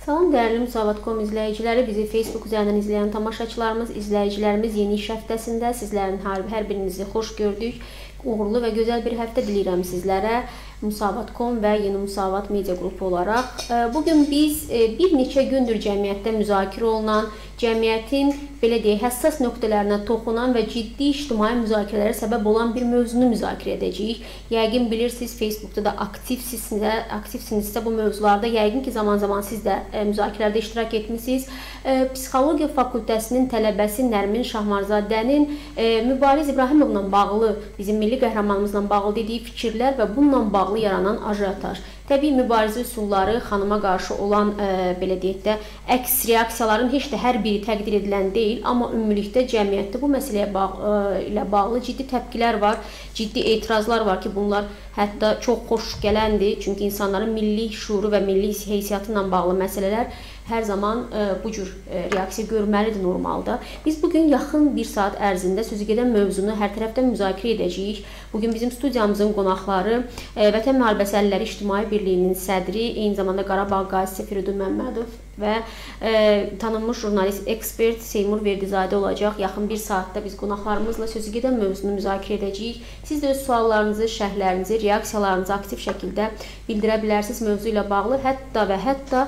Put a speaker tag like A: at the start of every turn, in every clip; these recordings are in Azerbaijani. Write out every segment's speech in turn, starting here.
A: Salam dəyərli Müsavat.com izləyiciləri, bizi Facebook üzərindən izləyən tamaşaçılarımız, izləyicilərimiz yeni iş həftəsində sizlərin hər birinizi xoş gördük. Uğurlu və gözəl bir həftə diləyirəm sizlərə. Müsavat.com və Yeni Müsavat media qrupu olaraq. Bugün biz bir neçə gündür cəmiyyətdə müzakirə olunan, cəmiyyətin belə deyək, həssas nöqtələrinə toxunan və ciddi ictimai müzakirələrə səbəb olan bir mövzunu müzakirə edəcəyik. Yəqin bilirsiniz, Facebookda da aktivsinizsə bu mövzularda, yəqin ki, zaman-zaman siz də müzakirələrdə iştirak etmişsiniz. Psixologiya fakültəsinin tələbəsi Nərmin Şahmarzadənin Mübariz İbrahimovla bağlı, bizim milli qəhrəmanımızla bağlı dediyi fikirlər və bununla bağlı yaranan ajotaj. Təbii mübarizə üsulları, xanıma qarşı olan belə deyək də əks reaksiyaların heç də hər biri təqdir edilən deyil, amma ümumilikdə cəmiyyətdə bu məsələyə ilə bağlı ciddi təpkilər var, ciddi etirazlar var ki, bunlar hətta çox xoş gələndir, çünki insanların milli şuuru və milli heysiyyatı ilə bağlı məsələlər hər zaman bu cür reaksiya görməlidir normalda. Biz bugün yaxın bir saat ərzində sözügedən mövzunu hər tərəfdən müzakirə edəcəyik. Bugün bizim studiyamızın qonaqları Vətən Müharibəsi Əlilləri İctimai Birliyinin sədri, eyni zamanda Qarabağ qazisi Firidun Məmmədov və tanınmış jurnalist, ekspert Seymur Verdizadə olacaq. Yaxın bir saatda biz qonaqlarımızla sözügedən mövzunu müzakirə edəcəyik. Siz də öz suallarınızı, şərhlərinizi, reaksiyalarınızı aktiv şəkildə bildirə bilərsiniz mövzu ilə bağlı. Hətta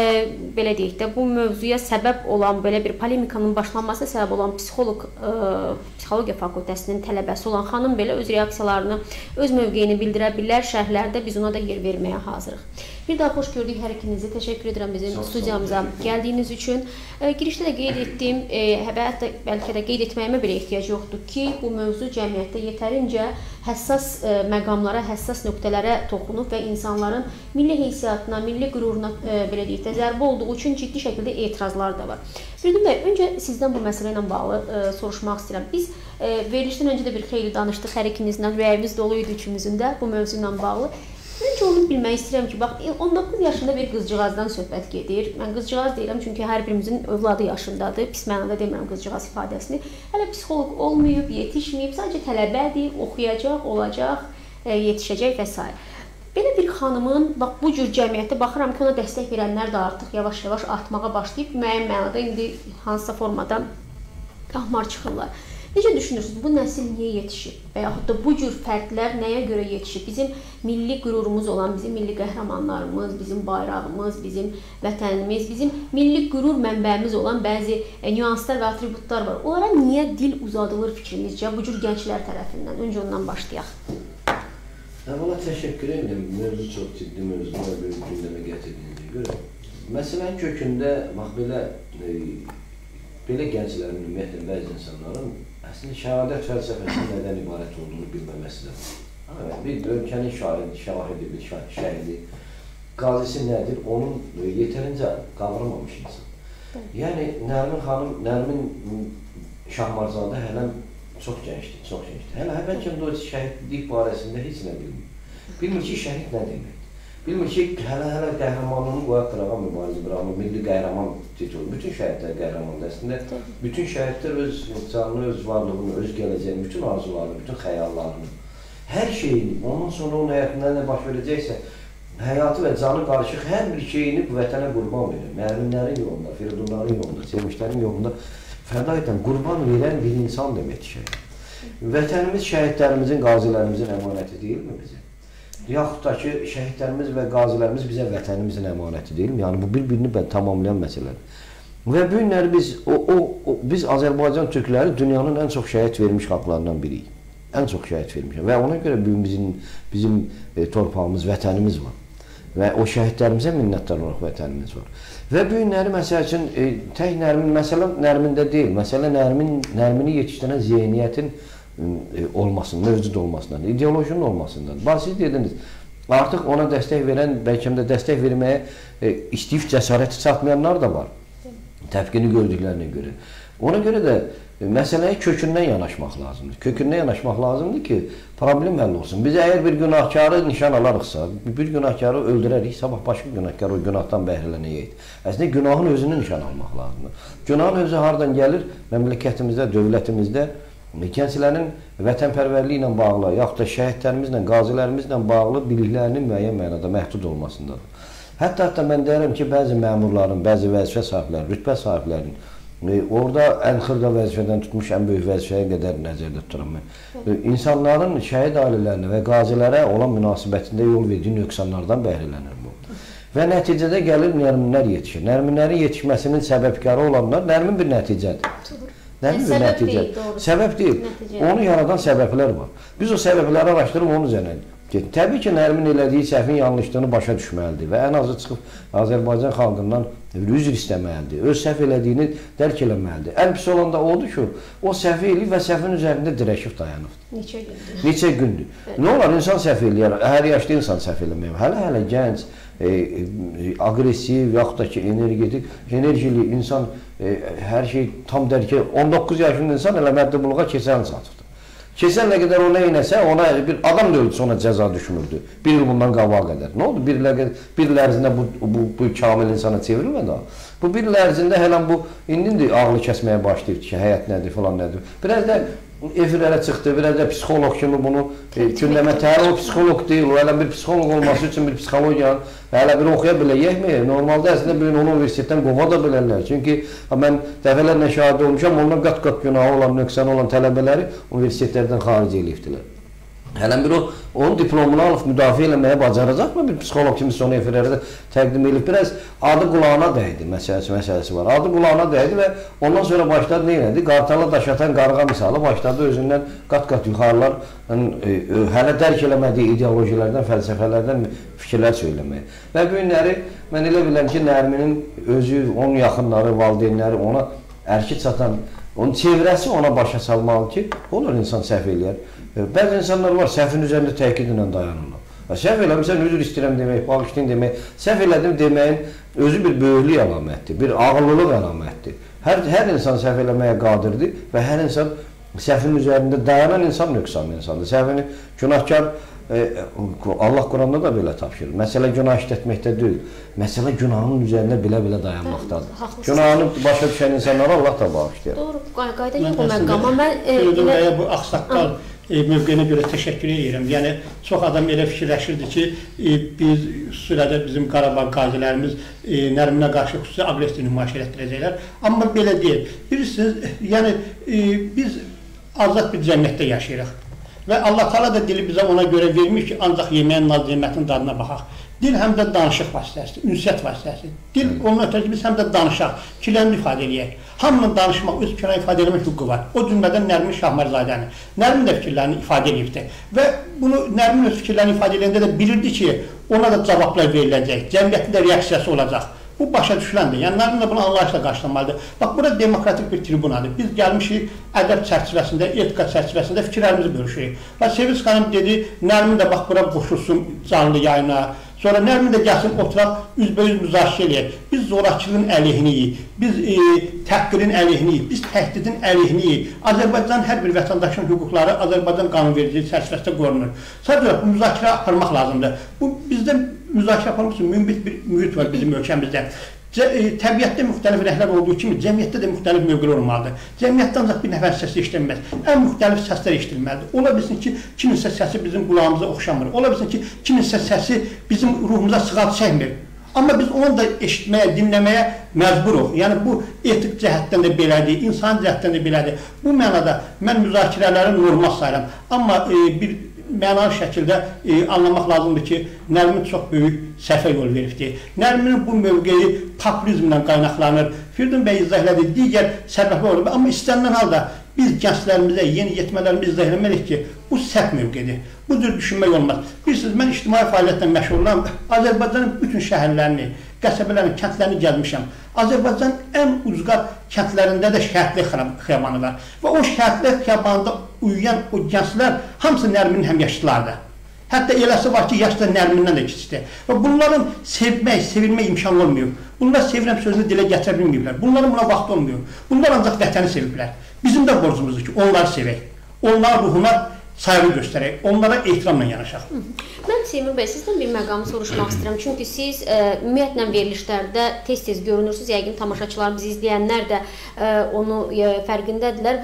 A: belə deyək də, bu mövzuya səbəb olan, belə bir polemikanın başlanmasına səbəb olan Psixologiya fakültəsinin tələbəsi olan xanım belə öz reaksiyalarını, öz mövqeyini bildirə bilər. Şərhlərdə biz ona da yer verməyə hazırıq. Bir daha xoş gördük hər ikinizi. Təşəkkür edirəm bizim studiyamıza gəldiyiniz üçün. Girişdə də qeyd etdim, hətta bəlkə də qeyd etməyimə belə ehtiyac yoxdur ki, bu mövzu cəmiyyətdə yetərincə həssas məqamlara, həssas nöqtələrə toxunub və insanların milli heysiyyatına, milli qüruruna belə deyək də zərbə olduğu üçün ciddi şəkildə etirazlar da var. Firidun bəy, öncə sizdən bu məsələ ilə bağlı soruşmaq istəyirəm. Biz verilişdən öncə də bir xeyli danışdıq hər ikinizlə, rəyimiz dolu idi üçümüzün də bu mövzu ilə bağlı. Öncə onu bilmək istəyirəm ki, bax, 19 yaşında bir qızcığazdan söhbət gedir. Mən qızcığaz deyirəm, çünki hər birimizin övladı yaşındadır. Pis mənada demirəm qızcığaz ifadəsini. Hələ psixoloq olmayıb, yetişməyib, sadəcə tələbədir, oxuyacaq, olacaq, yetişəcək və s. Belə bir xanımın, bax, bu cür cəmiyyətdə baxıram ki, ona dəstək verənlər də artıq yavaş-yavaş artmağa başlayıb, müəyyən mənada indi hansısa formada ahmar çıxırlar. Necə düşünürsünüz, bu nəsil niyə yetişib və yaxud da bu cür fərdlər nəyə görə yetişib? Bizim milli qürurumuz olan, bizim milli qəhrəmanlarımız, bizim bayrağımız, bizim vətənimiz, bizim milli qürur mənbəyimiz olan bəzi nüanslar və atributlar var. Onlara niyə dil uzadılır fikrimizcə bu cür gənclər tərəfindən? Öncə ondan başlayaq.
B: Əvvəla təşəkkür edirəm. Mövzu çox ciddi mövzu və bir gündəmə gətirdiyinizə görə. Məsələnin kökündə, bax, belə gənclərin, ümumiyyətlə, bəzi insanların əslində şəhadət fəlsəfəsinin nədən ibarət olduğunu bilməməsidir. Bir ölkənin şahidi, bir şəhidi, qazisi nədir, onun yetərincə qavramamış insan. Yəni, Nərmin Şahmarzadə hələ çox gəncdir. Hələ bəlkə o şəhidlik barəsində heç nə bilmir. Bilmir ki, şəhid nə demək. Bilmir ki, hələ qəhrəmanlığını qoyaq qırağa Mübariz İbrahimov, milli qəhrəman titulu. Bütün şəhidlər qəhrəmandır. Əslində, bütün şəhidlər öz canını, öz varlığını, öz gələcəyini, bütün arzularını, bütün xəyallarını, hər şeyini, ondan sonra onun həyatında nə baş verəcəksə, həyatı və canı qarışıq hər bir şeyini bu vətənə qurban verir. Nərminlərin yolunda, Firidunların yolunda, sevmişlərin yolunda fəda edən, qurban verən bir insan deməkdir şəhid. Vətənimiz şəhidlərimizin, qazilərimizin əmanəti deyilmi bizə? Yaxud da ki, şəhidlərimiz və qazilərimiz bizə vətənimizin əmanəti deyilmi? Yəni, bu bir-birini tamamlayan məsələdir. Və bu günləri biz Azərbaycan türkləri dünyanın ən çox şəhid vermiş xalqlarından biriyik. Ən çox şəhid vermişik. Və ona görə bizim torpağımız, vətənimiz var. Və o şəhidlərimizə minnətdar olaraq vətənimiz var. Və bu günləri, məsəl üçün, tək Nərmin, məsələ Nərmində deyil, məsələ Nərmini yetişdirən zihniyyətin olmasının, mövcud olmasından, ideolojinin olmasından. Siz dediniz, artıq ona dəstək verən, bəlkə də dəstək verməyə istəyib cəsarəti çatmayanlar da var, təfqini gördüklərinə görə. Ona görə də məsələyə kökündən yanaşmaq lazımdır. Kökündən yanaşmaq lazımdır ki, problem həll olsun. Biz əgər bir günahkarı nişan alarıqsa, bir günahkarı öldürərik, sabah başqa günahkar o günahdan bəhrələnəyək. Əslində, günahın özünü nişan almaq lazımdır. Günahın özü haradan gəlir? Məmləkətimizdə, dövlətimizdə gənclərin vətənpərvərliyi ilə bağlı, yaxud da şəhidlərimizlə, qazilərimizlə bağlı biliklərinin müəyyən mənada məhdud olmasındadır. Hətta mən deyirəm ki, bəzi məmurların, bəzi vəzifə sahiblərinin, rütbə sahiblərinin orada ən xırda vəzifədən tutmuş ən böyük vəzifəyə qədər nəzərdə tuturam mən. İnsanların şəhid ailələrinə və qazilərə olan münasibətində yol verdiyi nöqsanlardan bəhrələnir bu. Və nəticədə gəlir nərminlər yetişir. Nərminlərin yetişməsinin səbəbkarı olanlar nərmin bir nəticədir. Nərmin bir nəticə. Səbəb deyil. Onu yaradan səbəblər var. Biz o səbəbləri araşdırıb onun üzərinə təbii ki, Nərmin elədiyi səhvin yanlışlığını başa düşməlidir və ən azı çıxıb Azərbaycan xalqından üzr istəməlidir, öz səhv elədiyini dərk eləməlidir. Ən pis olan da odur ki, o səhv eləyib və səhvin üzərində dirəşib dayanıbdır.
A: Neçə gündür?
B: Neçə gündür. Nə olar, insan səhv eləyər, hər yaşlı insan səhv eləməyəm. Hələ gənc, aqressiv, yaxud da ki, enerjili insan, hər şey tam dərk edir. 19 yaşında insan elə mərdəbuluğa keçən satıbdır. Keçən nə qədər o nə inəsə, ona bir adam da öldüsə ona cəza düşmürdü. Bir il bundan qabağa qədər. Nə oldu? Bir il ərzində bu kamil insana çevrilmədi. Bu bir il ərzində hələn bu, indi ağlı kəsməyə başlayıb ki, həyat nədir, falan nədir. Biraz da efirlərə çıxdı, biraz da psixoloq kimi bunu gündəmə o psixoloq deyil, o hələ bir psixoloq olması üçün bir psixologiyanı hələ bir oxuya biləyəkmi? Normalda əslində bir onu universitetdən qova da bilərlər. Çünki mən dəfələrlə şahid olmuşam, onlar qat-qat günahı olan, nöqsanı olan tələbələri universitetlərdən xaric eləyibdilər. Hələ bir onun diplomunu alıb müdafiə eləməyə bacaracaqmı? Bir psixoloq kimi son efirlərdə təqdim edib. Biraz adı qulağına dəydi məsələsi var. Adı qulağına dəydi və ondan sonra başladı nə elədi? Qartala daş atan qarğa misalı başladı özündən qat-qat yuxarılar hələ dərk eləmədiyi ideologiyalardan, fəlsəfələrdən fikirlər söyləməyə. Və bu günləri mən elə biləm ki, Nərminin özü, onun yaxınları, valideynləri ona ərki çatan, onun çevrəsi ona başa salmalı ki, olur insan səhv eləyər. Bəzi insanlar var, səhvin üzərində təkid ilə dayanırlar. Səhv eləmişsən, üzr istəyirəm demək, bağışlayın demək, səhv elədim deməyin özü bir böyüklük əlamətdir, bir ağıllılıq əlamətdir. Hər insan səhv eləməyə qadirdir və hər insan səhvin üzərində dayanan insan nöqsanlı insandır. Səhvini günahkar, Allah Quranda da belə tapşırır. Məsələ günah işlətməkdə deyil, məsələ günahın üzərində bilə-bilə dayanmaqdadır. Günahını başa düşən insanlara Allah da bağışlayır.
A: Doğru, qayda yox bu məqama. Mən
C: bu ağsaqqal mövqeyinə görə təşəkkür edirəm. Yəni, çox adam elə fikirləşirdi ki, biz xüsusilə bizim Qarabağ qazilərimiz Nərminə qarşı xüsusi aqressiya nümayiş etdirəcəklər. Amma belə deyil. Bilirsiniz, yəni, biz azad bir cəmiyyətdə yaşayırıq. Və Allah Teala da dili bizə ona görə vermiş ki, ancaq yeməyin naz-nimətin dadına baxaq. Dil həm də danışıq vasitəsidir, ünsiyyət vasitəsidir. Dil onun ötəki biz həm də danışaq, fikirlərini ifadə eləyək. Hamının danışmaq, öz fikirlərini ifadə eləmək hüququ var. O cümlədən Nərmin Şahmərzadəni. Nərmin də fikirlərini ifadə eləyibdir. Və bunu Nərmin öz fikirlərini ifadə eləyəndə də bilirdi ki, ona da cavablar veriləcək, cəmiyyətin də reaksiyası olacaq. Bu başa düşüləndir. Yəni, Nərmin də bunu anlayışla qarşılamalıdır. Bax, burada demokratik bir tribunadır. Biz gəlmişik ədəb çərçivəsində, etika çərçivəsində fikirlərimizi bölüşürük. Və Sevinç xanım dedi, Nərmin də bax, bura qoşulsun canlı yayına. Sonra Nərmin də gəlsin, oturaq, üzbəüz müzakirə eləyək. Biz zorakılığın əleyhiniyik, biz təhqirin əleyhiniyik, biz təhdidin əleyhiniyik. Azərbaycan hər bir vətəndaşın hüquqları Azərbaycan qanunvericiliyi çərçivəsində qorunur. Sadəcə bu müzakirə aparmaq lazımdır. Bu bizdə müzakirə aparmaq üçün mümbit bir mühit var bizim ölkəmizdə. Təbiətdə müxtəlif rəhlər olduğu kimi cəmiyyətdə də müxtəlif mövqelər olmalıdır. Cəmiyyətdə ancaq bir nəfər səsi işlənməz. Ən müxtəlif səslər işlənməlidir. Ola bilsin ki, kiminsə səsi bizim qulağımıza oxşamır. Ola bilsin ki, kiminsə səsi bizim ruhumuza sığal çəkmir. Amma biz onu da eşitməyə, dinləməyə məcburuq. Yəni, bu etik cəhətdən də belədir, insan cəhətdən də belədir. Bu mənada mən müzakirələri normal sayıram. Amma bir mənalı şəkildə anlamaq lazımdır ki, Nərmin çox böyük səhvə yol veribdir. Nərminin bu mövqeyi populizmlə qaynaqlanır. Firdun bəy izah elədi, digər səbəblər olur. Amma istənilən halda biz gənclərimizə, yeni yetmələrimizi izah eləməliyik ki, bu səhv mövqedir. Bu cür düşünmək olmaz. Bilirsiniz, mən ictimai fəaliyyətlə məşğul olam. Azərbaycanın bütün şəhərlərini, qəsəbələrini, kəndlərini gəlmişəm. Azərbaycan ən ucqar kəndlərində də şəhidlik xiyabanı var. Və o şəhidlik xiyabanında uyuyan o gənclər hamısı Nərminin həmyaşıdlardır. Hətta eləsi var ki, yaşda Nərmindən də kiçikdir. Və bunların sevmək, sevilmək imkanı olmuyor. Bunlar sevirəm sözünü dilə gətirə bilməyiblər. Bunların buna vaxtı olmuyor. Bunlar ancaq vətəni seviblər. Bizim də borcumuzdur ki, onları sevək. Onların ruhuna sayğı göstərək, onlara ehtiramla yanaşaq.
A: Mən Seymur bəy, sizdən bir məqamı soruşmaq istəyirəm. Çünki siz ümumiyyətlə verilişlərdə tez-tez görünürsünüz. Yəqin tamaşaçılar, bizi izləyənlər də onu fərqindədirlər və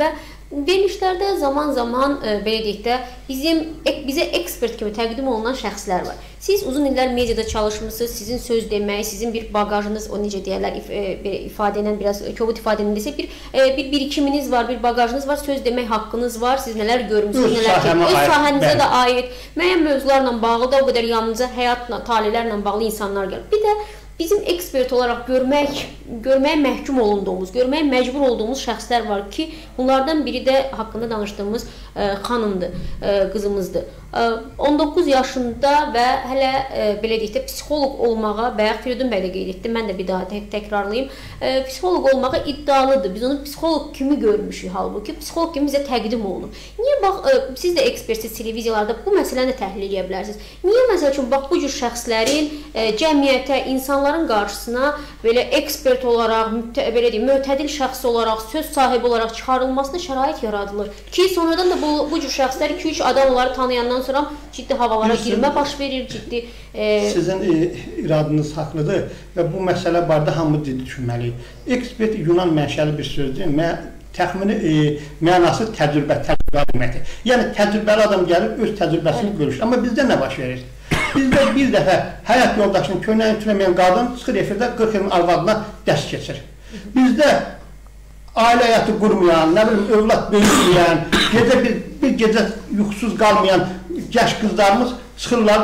A: Verilişlərdə zaman-zaman belə deyək də bizə ekspert kimi təqdim olunan şəxslər var. Siz uzun illər mediada çalışmısınız, sizin söz demək, sizin bir bagajınız, o necə deyərlər, ifadə ilə biraz kobud ifadə ilə desə, bir birikiminiz var, bir bagajınız var, söz demək haqqınız var, siz nələr görmüsünüz, öz sahənizə də aid, müəyyən mövzularla bağlı da o qədər yanınıza həyatla, talelərlə bağlı insanlar gəlir. Bir də bizim ekspert olaraq görməyə məhkum olunduğumuz, görməyə məcbur olduğumuz şəxslər var ki, bunlardan biri də haqqında danışdığımız xanımdır, qızımızdır. 19 yaşında və hələ belə deyək də psixoloq olmağa, bayaq Firidun bəy də qeyd etdi, mən də bir daha təkrarlayım, psixoloq olmağa iddialıdır. Biz onu psixoloq kimi görmüşük, halbuki psixoloq kimi bizə təqdim olunur. Niyə bax, siz də ekspertsiz televiziyalarda bu məsələni də təhlil edə bilərsiniz. Niyə məsəl üçün bax bu cür şəxslərin cəmiyyətə, insanların qarşısına belə ekspert olaraq, belə deyim, mötədil şəxs olaraq, söz sahibi olaraq çıxarılmasına şərait yaradılır ki, sonradan da bu cür şəxslər 2-3 adam onları tanıyandan sonra ciddi havalara girmə baş verir, ciddi...
C: Sizin iradınız haqlıdır və bu məsələ barədə hamı ciddi düşünməli. Ekspert Yunan mənşəli bir sözdür, təxmini mənası təcrübə deməkdir. Yəni, təcrübəli adam gəlib öz təcrübəsini görüşür. Amma bizdə nə baş verir? Bizdə bir dəfə həyat yoldaşının köynəyini tünəməyən qadın çıxır efirdə 40 ilin arvadına dərs keçir. Bizdə ailə həyatı qurmayan, nə bilim, övlad böyütməyən, bir gecə yuxusuz qalmayan gəş qızlarımız çıxırlar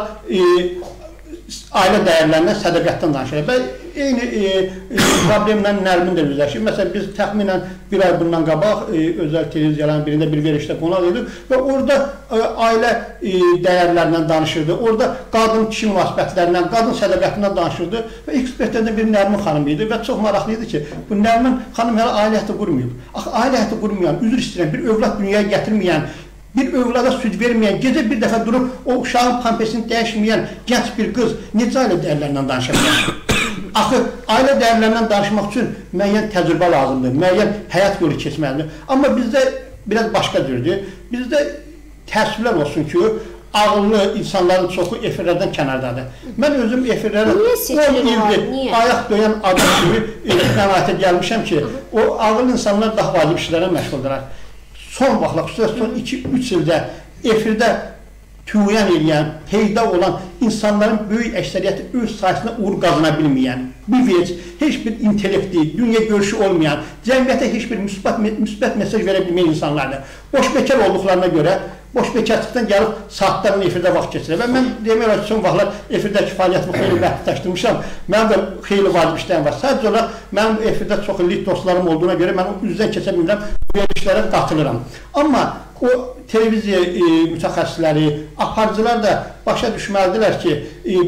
C: ailə dəyərlərindən, sədaqətdən danışır. Və eyni problemlə Nərmin də üzləşir. Məsələn, biz təxminən bir ay bundan qabaq özəl televiziyaların birində bir verişdə qonaq edik və orada ailə dəyərlərindən danışırdı. Orada qadın-kişi münasibətlərindən, qadın sədaqətindən danışırdı və ekspertlərdən biri Nərmin xanım idi və çox maraqlı idi ki, bu Nərmin xanım hələ ailə həyatı qurmayıb. Axı, ailə həyatı qurmayan, üzr istəyirəm, bir övlad dünyaya gətirməyən, bir övlada süd verməyən, gecə bir dəfə durub o uşağın pampesini dəyişməyən gənc bir qız necə ailə dəyərlərindən danışa bilər? Axı, ailə dəyərlərindən danışmaq üçün müəyyən təcrübə lazımdır, müəyyən həyat yolu keçməlidir. Amma bizdə biraz başqa cürdür. Bizdə təəssüflər olsun ki, ağıllı insanların çoxu efirlərdən kənardadır. Mən özüm efirlərə 10 ildir ayaq döyən adam kimi qənaətə gəlmişəm ki, o ağıllı insanlar daha vacib işlərə məşğuldurlar. Son vaxtlar, xüsusən son 2-3 ildə efirdə tüyan edən, peyda olan insanların böyük əksəriyyəti öz sayəsində uğur qazana bilməyən, bir vec, heç bir intellekti, dünya görüşü olmayan, cəmiyyətə heç bir müsbət mesaj verə bilməyən insanlardır. Boş bekar olduqlarına görə, boş bekarlıqdan gəlib saatlarla efirdə vaxt keçirir. Və mən demək olar ki, son vaxtlar efirdəki fəaliyyətimi xeyli məhdudlaşdırmışam. Mənim də xeyli vacib işlərim var. Sadəcə olaraq mənim efirdə çox illik dostlarım olduğuna görə mən üzdən keçə bilmirəm, bu verilişlərə qatılıram. Amma o televiziya mütəxəssisləri, aparıcılar da başa düşməlidirlər ki,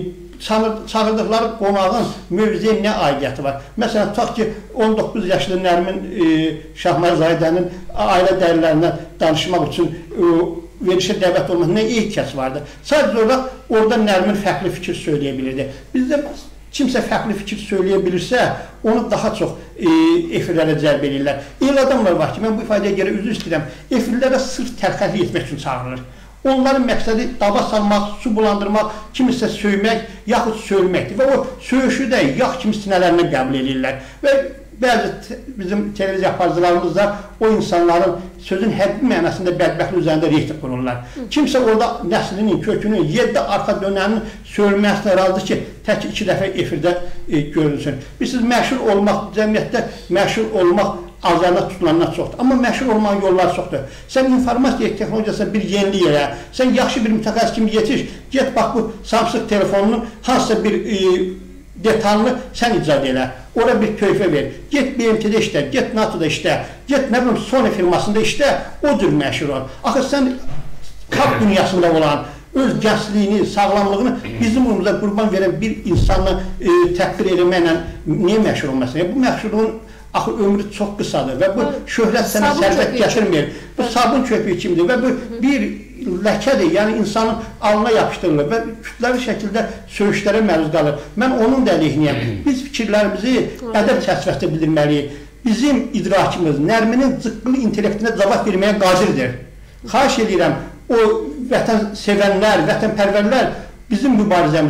C: çağırdıqları qonağın mövzuya nə aidiyyəti var. Məsələn, tutaq ki, 19 yaşlı Nərmin Şahmarzadənin ailə dəyərlərindən danışmaq üçün verilişə dəvət olmaq nə ehtiyac vardı? Sadəcə olaraq orada Nərmin fərqli fikir söyləyə bilirdi. Bizdə kimsə fərqli fikir söyləyə bilirsə, onu daha çox efirlərə cəlb edirlər. Elə adamlar var ki, mən bu ifadəyə görə üzr istəyirəm, efirlərə sırf tərxəli etmək üçün çağırılır. Onların məqsədi dava salmaq, su bulandırmaq, kimisə söymək, yaxud söyülməkdir. Və o söyüşü də yağ kimi sinələrinə qəbul edirlər. Və bəzi bizim televiziya aparıcılarımız da o insanların sözün həddi mənasında bədbəxtlik üzərində reyting qururlar. Kimsə orada nəslinin, kökünün, 7 arxa dönənin söyülməsinə razıdır ki, tək 2 dəfə efirdə görünsün. Bilirsiniz, məşhur olmaq, cəmiyyətdə məşhur olmaq azarına tutulanlar çoxdur. Amma məşhur olmanın yolları çoxdur. Sən informasiya texnologiyasına bir yenilik elə, sən yaxşı bir mütəxəssis kimi yetiş, get bax bu Samsung telefonunun hansısa bir detalını sən icad elə, ora bir köyfə ver, get BMT-də işlə, get NATO-da işlə, get nə bilim Sony firmasında işlə, o cür məşhur ol. Axı sən kap dünyasında olan, öz gəncliyini, sağlamlığını bizim önümüzdə qurban verən bir insanla təhqir eləməklə niyə məşhur olmasın? Bu məşhurluğun axı ömrü çox qısadır və bu şöhrət sənə sərvət gətirmir. Bu sabun köpüyü kimdir və bu bir ləkədir, yəni insanın alnına yapışdırılır və kütləvi şəkildə söyüşlərə məruz qalır. Mən onun da əleyhinəyəm. Biz fikirlərimizi ədəb çərçivəsində bildirməliyik. Bizim idrakımız Nərminin zıqqılı intellektinə cavab verməyə qadirdir. Xahiş edirəm, o vətən sevənlər, vətənpərvərlər bizim mübarizəmizi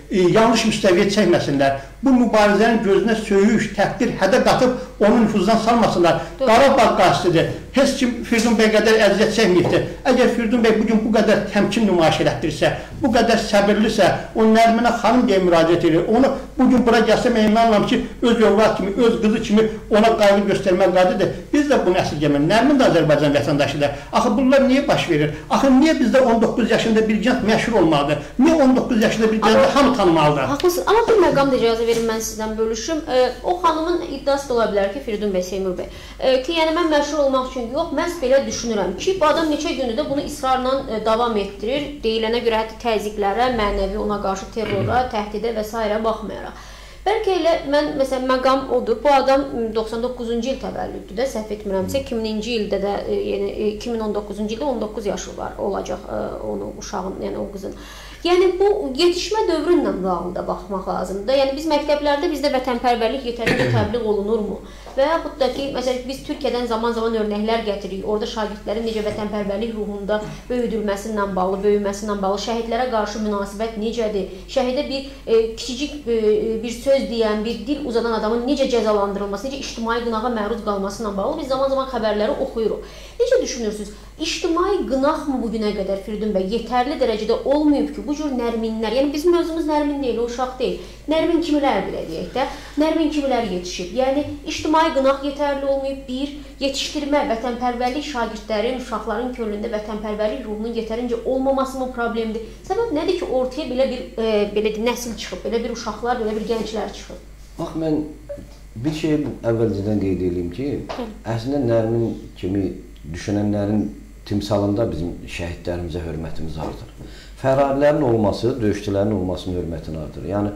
C: yanlış müstəviyə çəkməsinlər. Bu mübarizənin gözünə söyüş, təhqir, hədə qatıb onu nüfuzdan salmasınlar. Qarabağ qasıdır. Heç kim Firdun bəy qədər əziyyət çəkməyibdir. Əgər Firdun bəy bugün bu qədər təmkin nümayiş elətdirirsə, bu qədər səbirlisə, o Nərminə xanım deyə müraciət edir. Onu bugün bura gəlsə mən inanıram ki, öz övlad kimi, öz qızı kimi ona qayğı göstərmək qadirdir. Biz də bunu əsirgəmək. Nərmin də Azərbaycan vətəndaşıdır. Axı bunlar niyə baş verir? Axı niyə bizdə 19 yaşında bir gənc məşhur olmalıdır? Niyə 19 yaşında bir gənc hamı tanımalıdır?
A: Haklısın. Amma bir məqam da icazə verin, mən sizdən bölüşüm. O xanımın iddiası da ola bilər ki, Firdun bəy, Seymur bəy, ki, yəni mən məşhur olmaq üçün yox, mən belə düşünürəm ki, bu adam neçə gündür də bunu israrla davam etdirir. Deyilənə görə hətta təzyiqlərə, mənəvi ona qarşı terrora, təhdidə və s. baxmayaraq. Bəlkə elə mən, məsələn, məqam odur, bu adam 99-cu il təvəllüddür də, səhv etmirəmsə, 2000-ci ildə də, yəni 2019-cu ildə 19 yaşı var, olacaq onun uşağın, yəni o qızın. Yəni bu yetişmə dövrü ilə bağlı da baxmaq lazımdır. Yəni biz məktəblərdə bizdə vətənpərvərlik yetərincə təbliğ olunurmu? Və yaxud da ki, məsələn biz Türkiyədən zaman-zaman örnəklər gətiririk. Orada şagirdlərin necə vətənpərvərlik ruhunda böyüdülməsindən bağlı, böyüməsi ilə bağlı, şəhidlərə qarşı münasibət necədir? Şəhidə bir kiçicik bir söz deyən, bir dil uzadan adamın necə cəzalandırılması, necə ictimai qınağa məruz qalması ilə bağlı biz zaman-zaman xəbərləri oxuyuruq. Necə düşünürsünüz? İctimai qınaq mı bugünə qədər Firdun bəy yetərli dərəcədə olmayıb ki, bu cür Nərminlər, yəni bizim mövzumuz Nərmin deyil, o uşaq deyil. Nərmin kimilər belə deyək də, Nərmin kimilər yetişib. Yəni ictimai qınaq yetərli olmayıb, bir, yetişdirmə, vətənpərvərlik şagirdlərin, uşaqların könlündə vətənpərvərlik ruhunun yetərincə olmaması mı problemdir? Səbəb nədir ki, ortaya belə nəsil çıxıb, belə bir uşaqlar, belə bir gənclər çıxıb?
B: Bax, mən bir şey əvvəlcədən qeyd edeyim ki, əslində Nərmin kimi düşünənlərin timsalında bizim şəhidlərimizə hörmətimiz artır. Fərarilərin olması, döyüşçülərin olmasının hörmətini artır. Yəni,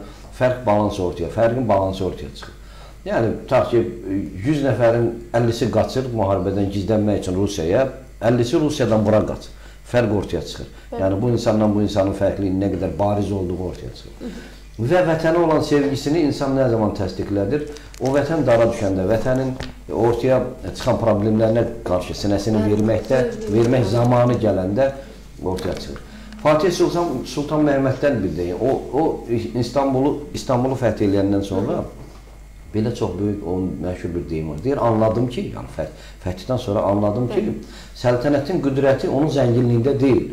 B: fərqin balansı ortaya çıxır. Yəni, tutaq ki, 100 nəfərin 50-si qaçır müharibədən gizlənmək üçün Rusiyaya, 50-si Rusiyadan bura qaçır. Fərq ortaya çıxır. Yəni, bu insandan bu insanın fərqliliyi nə qədər bariz olduğu ortaya çıxır. Və vətənə olan sevgisini insan nə zaman təsdiqlədir? O vətən dara düşəndə, vətənin ortaya çıxan problemlərinə qarşı sinəsini vermək zamanı gələndə ortaya çıxır. Fatih Sultan Məhəmməddən bir deyim, o İstanbulu fəth eləyəndən sonra belə çox böyük, onun məşhur bir deyim var. Deyir, anladım ki, yəni fəthdən sonra anladım ki, səltənətin qüdrəti onun zənginliyində deyil.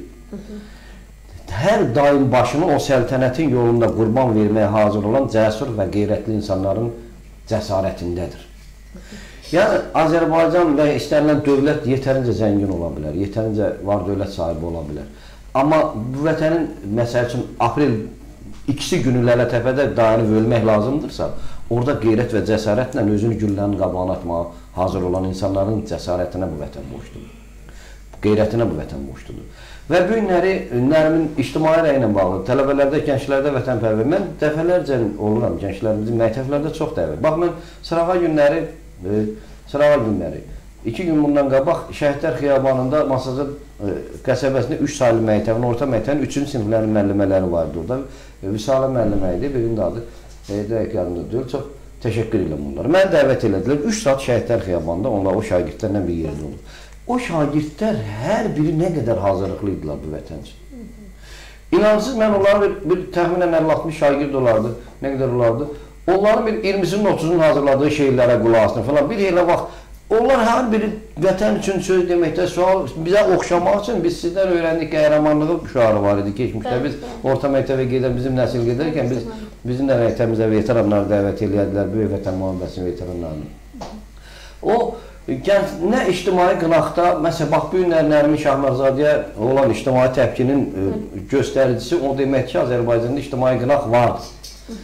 B: Hər daim başını o səltənətin yolunda qurban verməyə hazır olan cəsur və qeyrətli insanların cəsarətindədir. Yəni, Azərbaycan və istənilən dövlət yetərincə zəngin ola bilər, yetərincə var dövlət sahibi ola bilər. Amma bu vətənin, məsəl üçün, aprel 2-si günü Lələtəpədə dayanıb ölmək lazımdırsa, orada qeyrət və cəsarətlə özünü güllənin qabağına atmağa hazır olan insanların cəsarətinə bu vətən boşdur. Qeyrətinə bu vətən boşdur. Və bu günləri Nərmin ictimai rəyi ilə bağlı, tələbələrdə, gənclərdə vətənpərvər. Mən dəfələrcə oluram gənclərimizin məktəblərdə çox dəvət. Bax, mən Sırağa günləri, 2 gün bundan qabaq Şəhidlər Xiyabanında Masazır qəsəbəsində 3 saylı məktəbin, orta məktəbin 3-cü siniflərin müəllimələri vardı orada. Vüsalə müəllimə idi, birinin də adı dəqiq yanında deyil, çox təşəkkür edirəm bunlara. Mən dəvət elədilər, 3 saat Şəhidlər Xiyabanında, onlar o şagirdlərlə bir yerdə olur. O şagirdlər hər biri nə qədər hazırlıqlı idilər bu vətən üçün. İnansız, mən onların bir təxminən 50-60 şagird olardı, nə qədər olardı. Onların bir 20-sinin 30-unun hazırladığı şeylərə qulaq asını falan. Bir elə vaxt, onlar hər biri vətən üçün söz deməkdə, bizə oxşamaq üçün biz sizdən öyrəndik qəhrəmanlığı şüarı var idi keçmişdə. Biz orta məktəbə gedən, bizim nəsil gedərkən bizim də məktəbimizə veteranları dəvət eləyədilər, böyük vətən müharibəsinin veteranlarını. O, nə ictimai qınaqda, məsələn, bax, bu günlər Nərmin Şahmərzadəyə olan ictimai təpkinin göstəricisi o demək ki, Azərbaycanda ictimai qınaq vardır.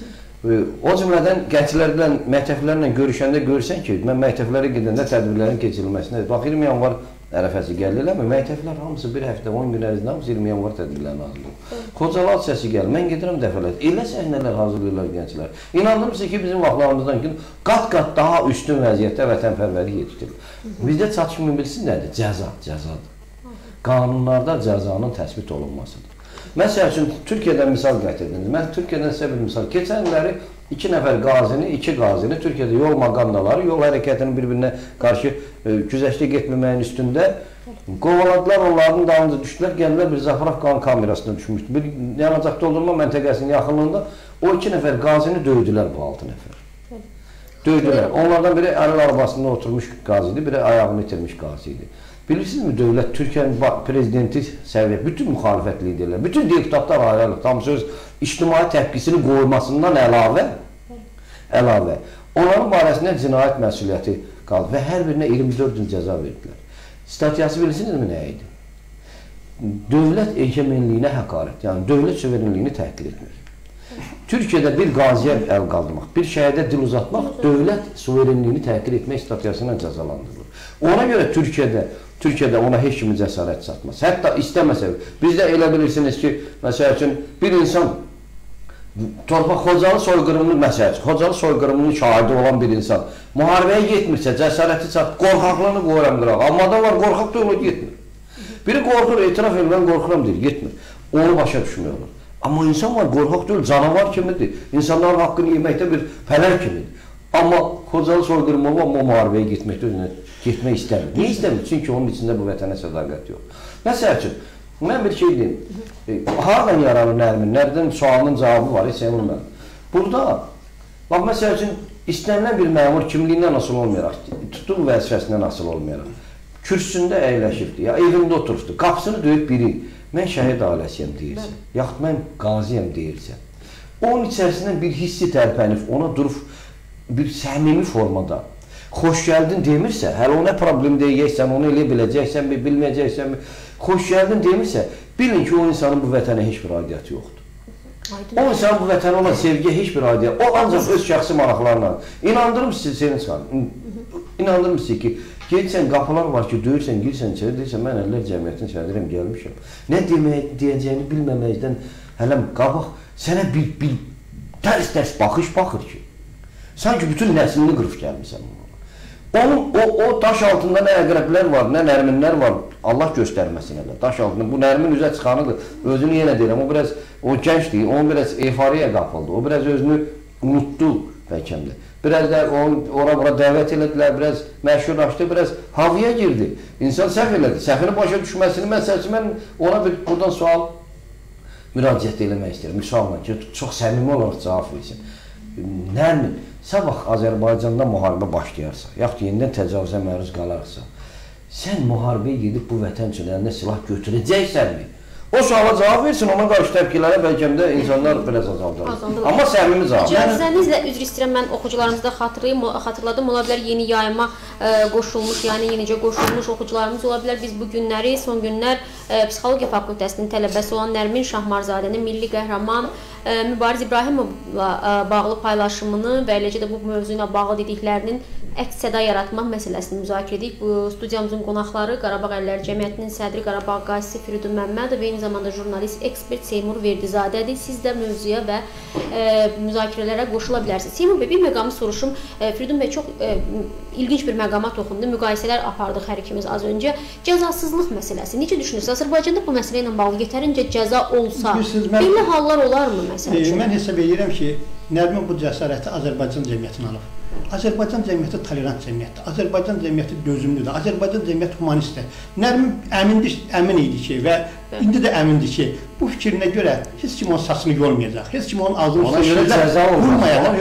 B: O cümlədən gənclərlə, məktəblərlə görüşəndə görürsən ki, mən məktəblərə gedəndə tədbirlərin keçirilməsinə, bax, 20 yanvar ərəfəsi gəlirlərmi? Məktəblər hamısı bir həftə, 10 gün ərzində hamısı 20 yanvar tədbirlərini hazırlayır. Xocalı hadisəsi gəlir, mən gedirəm dəfələr, elə səhnələr hazırlayırlar gənclər. İnandırmısın ki, bizim vaxtlarımızdan ki, qat-qat daha üstün vəziyyətdə vətənpərvərlik yetişdirilir. Bizdə çatışmı bilsin nədir? Cəzadır. Qanunlarda cəzanın təsbit olunmasıdır. Məsəl üçün, Türkiyədən misal gətirdiniz. Mən Türkiyədən sizə bir misal. Keçən illəri 2 nəfər iki qazini Türkiyədə yol maqandaları, yol hərəkətinin bir-birinə qarşı güzəştə getməməyin üstündə qovaladılar, onların dalınca düşdülər, gəldilər bir Zafarov qan kamerasına düşmüşdü. Bir yanacaq doldurma məntəqəsinin yaxınlığında O 2 nəfər qazini döydülər bu 6 nəfər. Döydülər. Onlardan biri əlil arabasında oturmuş qazi idi, biri ayağını itirmiş qazi idi. Bilirsinizmi, dövlət, Türkiyənin prezidenti səviyyə, bütün müxalifət liderlər, bütün deputatlar ayrılıq, tam söz ictimai təpkisini qoymasından əlavə, onların barəsində cinayət məsuliyyəti qaldı və hər birinə 24 il cəza verdilər. Statiyası bilirsinizmi nə idi? Dövlət egemenliyinə həqarət, yəni dövlət suverenliyini təhqir etmək. Türkiyədə bir qaziyə əl qaldırmaq, bir şəhərdə dil uzatmaq dövlət suverenliyini təhqir etmək statiyasıyla cəzalandırılır. Ona görə Türkiyədə ona heç kimi cəsarət çatmaz. Hətta istəməsə, bizdə elə bilirsiniz ki, məsəl üçün bir insan Xocalı soyqırımının məsələsi, Xocalı soyqırımının şahidi olan bir insan müharibəyə getmirsə, cəsarəti çat, qorxaqlığını qoyuram qırağa. Amma adam var, qorxaq da olur, getmir. Biri qorxur, etiraf edir, mən qorxuram deyir, getmir. Onu başa düşmək olur. Amma insan var, qorxaq deyil, canavar kimidir. İnsanların haqqını yeməkdə bir fələr kimidir. Amma Xocalı soyqırımı olan o müharibəyə getmək istəmir. Niyə istəmir? Çünki onun içində bu vətənə sədaqət yox. Məsəl üçün, mən bir şey deyim, haradan yaranır Nərmin? Nərmin sualının cavabı var, heç bilməm. Burada, bax, məsəl üçün, istənilən bir məmur kimliyindən asılı olmayaraq, tutum vəzifəsindən asılı olmayaraq, kürsüsündə əyləşibdir, ya evində oturubdur, qapısını döyüb biri, mən şəhid ailəsiyəm deyirsə, yaxud mən qaziyəm deyirsə, onun içərisindən bir hissi tərpənib, ona durub bir səmimi formada, xoş gəldin demirsə, hələ o nə problem deyəcəksən, onu elə biləcəksən, bilməyəcəksən, xoş gəldin demirsə, bilin ki, o insanın bu vətənə heç bir aidiyyəti yoxdur. O insanın bu vətənə olan sevgiyə heç bir aidiyyəti, o ancaq öz şəxsi maraqlarla. İnandırım sizi, senin çıxarım, inandırım sizi ki, gelsən, qapılar var ki, döyürsən, girsən, içəri, deyirsən, mən əllər cəmiyyətin şəhədirəm, gəlmişəm. Nə deyəcəyini bilməməkdən, hələm, qabaq, sənə bir tərs-tərs baxış baxır ki, sanki bütün nəslini qırıb gəlmişsən. O daş altında nə əqrəblər var, nə nərminlər var, Allah göstərməsin elə. Daş altında, bu nərmin üzə çıxanıdır, özünü yenə deyirəm, o gəncdir, onun biraz euforiya qapıldı, o biraz özünü unutdu bəlkəmdə. Biraz da ora-bura dəvət elədilər, biraz məşhurlaşdı, biraz havaya girdi. İnsan səhv elədi, səhvini başa düşməsini, mən ona buradan sual müraciət eləmək istəyirəm, müsalla ki, çox səmimi olaraq cavab versin. Nərmin, sabah Azərbaycanda müharibə başlayarsa, yaxud yenidən təcavüzə məruz qalarsa, sən müharibəyə gedib bu vətən üçün əlində silah götürəcəksənmi? O suala cavab versin, ona qarşı təpkilərə bəlkəmdə insanlar biraz azaldırır. Amma səmimi cavab.
A: İcazənizlə üzr istəyirəm, mən oxucularımızda xatırladım, ola bilər yeni yayıma qoşulmuş, yəni yenicə qoşulmuş oxucularımız ola bilər. Biz bu günləri, son günlər Psixologiya Fakültəsinin tələbəsi olan Nərmin Şahmarzadənin milli qəhrəman Mübariz İbrahimovla bağlı paylaşımını və eləcə də bu mövzu ilə bağlı dediklərinin əks-səda yaratmaq məsələsini müzakirə edirik. Bu studiyamızın qonaqları Qarabağ Əlləri Cəmiyyətinin sədri Qarabağ qazisi Firidun Məmmədov və eyni zamanda jurnalist, ekspert Seymur Verdizadədir. Siz də mövzuya və müzakirələrə qoşula bilərsiniz. Seymur bəy, bir məqamı soruşum. Firidun bəy çox ilginç bir məqama toxundu. Müqayisələr apardıq hər ikimiz az öncə. Cəzasızlıq məsələsi. Necə düşünürsünüz? Azərbaycanda bu məsələ ilə bağlı yetərincə cəza olsa, belə hallar olarmı məsələ üçün?
C: Mən hesab edirəm ki, Nərmin bu cəsarəti Azərbaycan cəmiyyətinə alıb. Azərbaycan cəmiyyəti tolerant cəmiyyətdir. Azərbaycan cəmiyyəti dözümlüdür. Azərbaycan cəmiyyəti humanistdir. Nərmin əmin idi ki və indi də əmindir ki, bu fikrinə görə heç kim onun saçını yormayacaq. Heç kim onun ağzını vurmayacaq.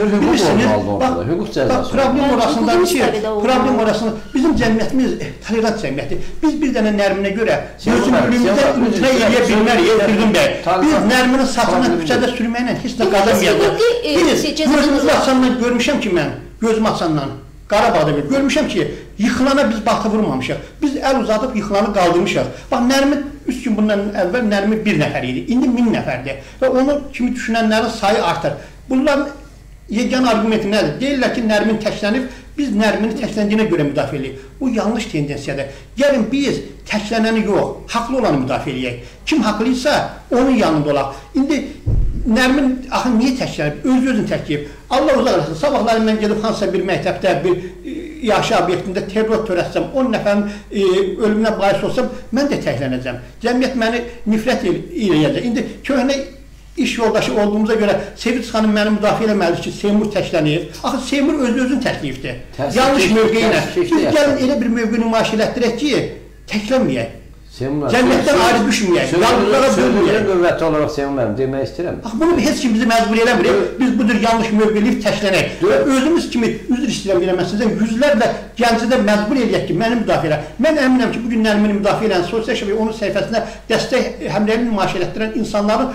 B: Hüquq cəzası.
C: Problem orasındadır ki, problem orasında bizim cəmiyyətimiz tolerant cəmiyyətdir. Biz bir dənə Nərminə görə dözümlülüyümüzdə imtina edə bilmərik, Firidun bəy. Biz Nərminin saçını küçədə sürməklə heç nə qazanmayacaq. Gözümüzü açandan görmüşəm ki mən, gözümü açandan, Qarabağda görmüşəm ki, yıxılana biz batı vurmamışıq. Biz əl uzadıb yıxılanı qaldırmışıq. Bax, Nərmin 3 gün bundan əvvəl Nərmin 1 nəfər idi, indi 1000 nəfərdir. Və onu kimi düşünənlərin sayı artır. Bunların yeganə argumenti nədir? Deyirlər ki, Nərmin təklənib, biz Nərmini təkləndiyinə görə müdafiə edirik. Bu yanlış tendensiyadır. Gəlin biz təklənəni yox, haqlı olanı müdafiə edək. Kim haqlıysa, onun yanında olaq. İndi Nərmin axı niyə təklənib? Özünü təkləyib. Allah uzaq eləsin. Sabahları mən gedib hansısa bir məktəbdə, bir yaşa obyektində terror törətsəm, 10 nəfərin ölümünə bahis olsam, mən də təklənəcəm. Cəmiyyət məni nifrət eləyəcək. İndi köhnə iş yoldaşı olduğumuza görə Sevinç xanım məni müdafiə eləməlidir ki, Seymur təklənir. Axı Seymur özünü təkləyibdir. Yanlış mövqeylə. Biz gəlin elə bir mövqe nümayiş elətdirək ki, təklənməyək. Cəmiyyətdən ayrı düşməyək.
B: Sözünün qüvvəti olaraq Sevim demək istəyirəm.
C: Bax, bunu heç kim bizi məcbur eləmir. Biz bu cür yanlış mövqeliyib təşlənək. Özümüz kimi, üzr istəyirəm verəməsinizə, yüzlərlə gənci də məcbur eləyək ki, məni müdafiə elə. Mən əminəm ki, bugün Nərmini müdafiə edən, sosial şəbəkə onun səhifəsində dəstək həmrəyini nümayiş elətdirən insanların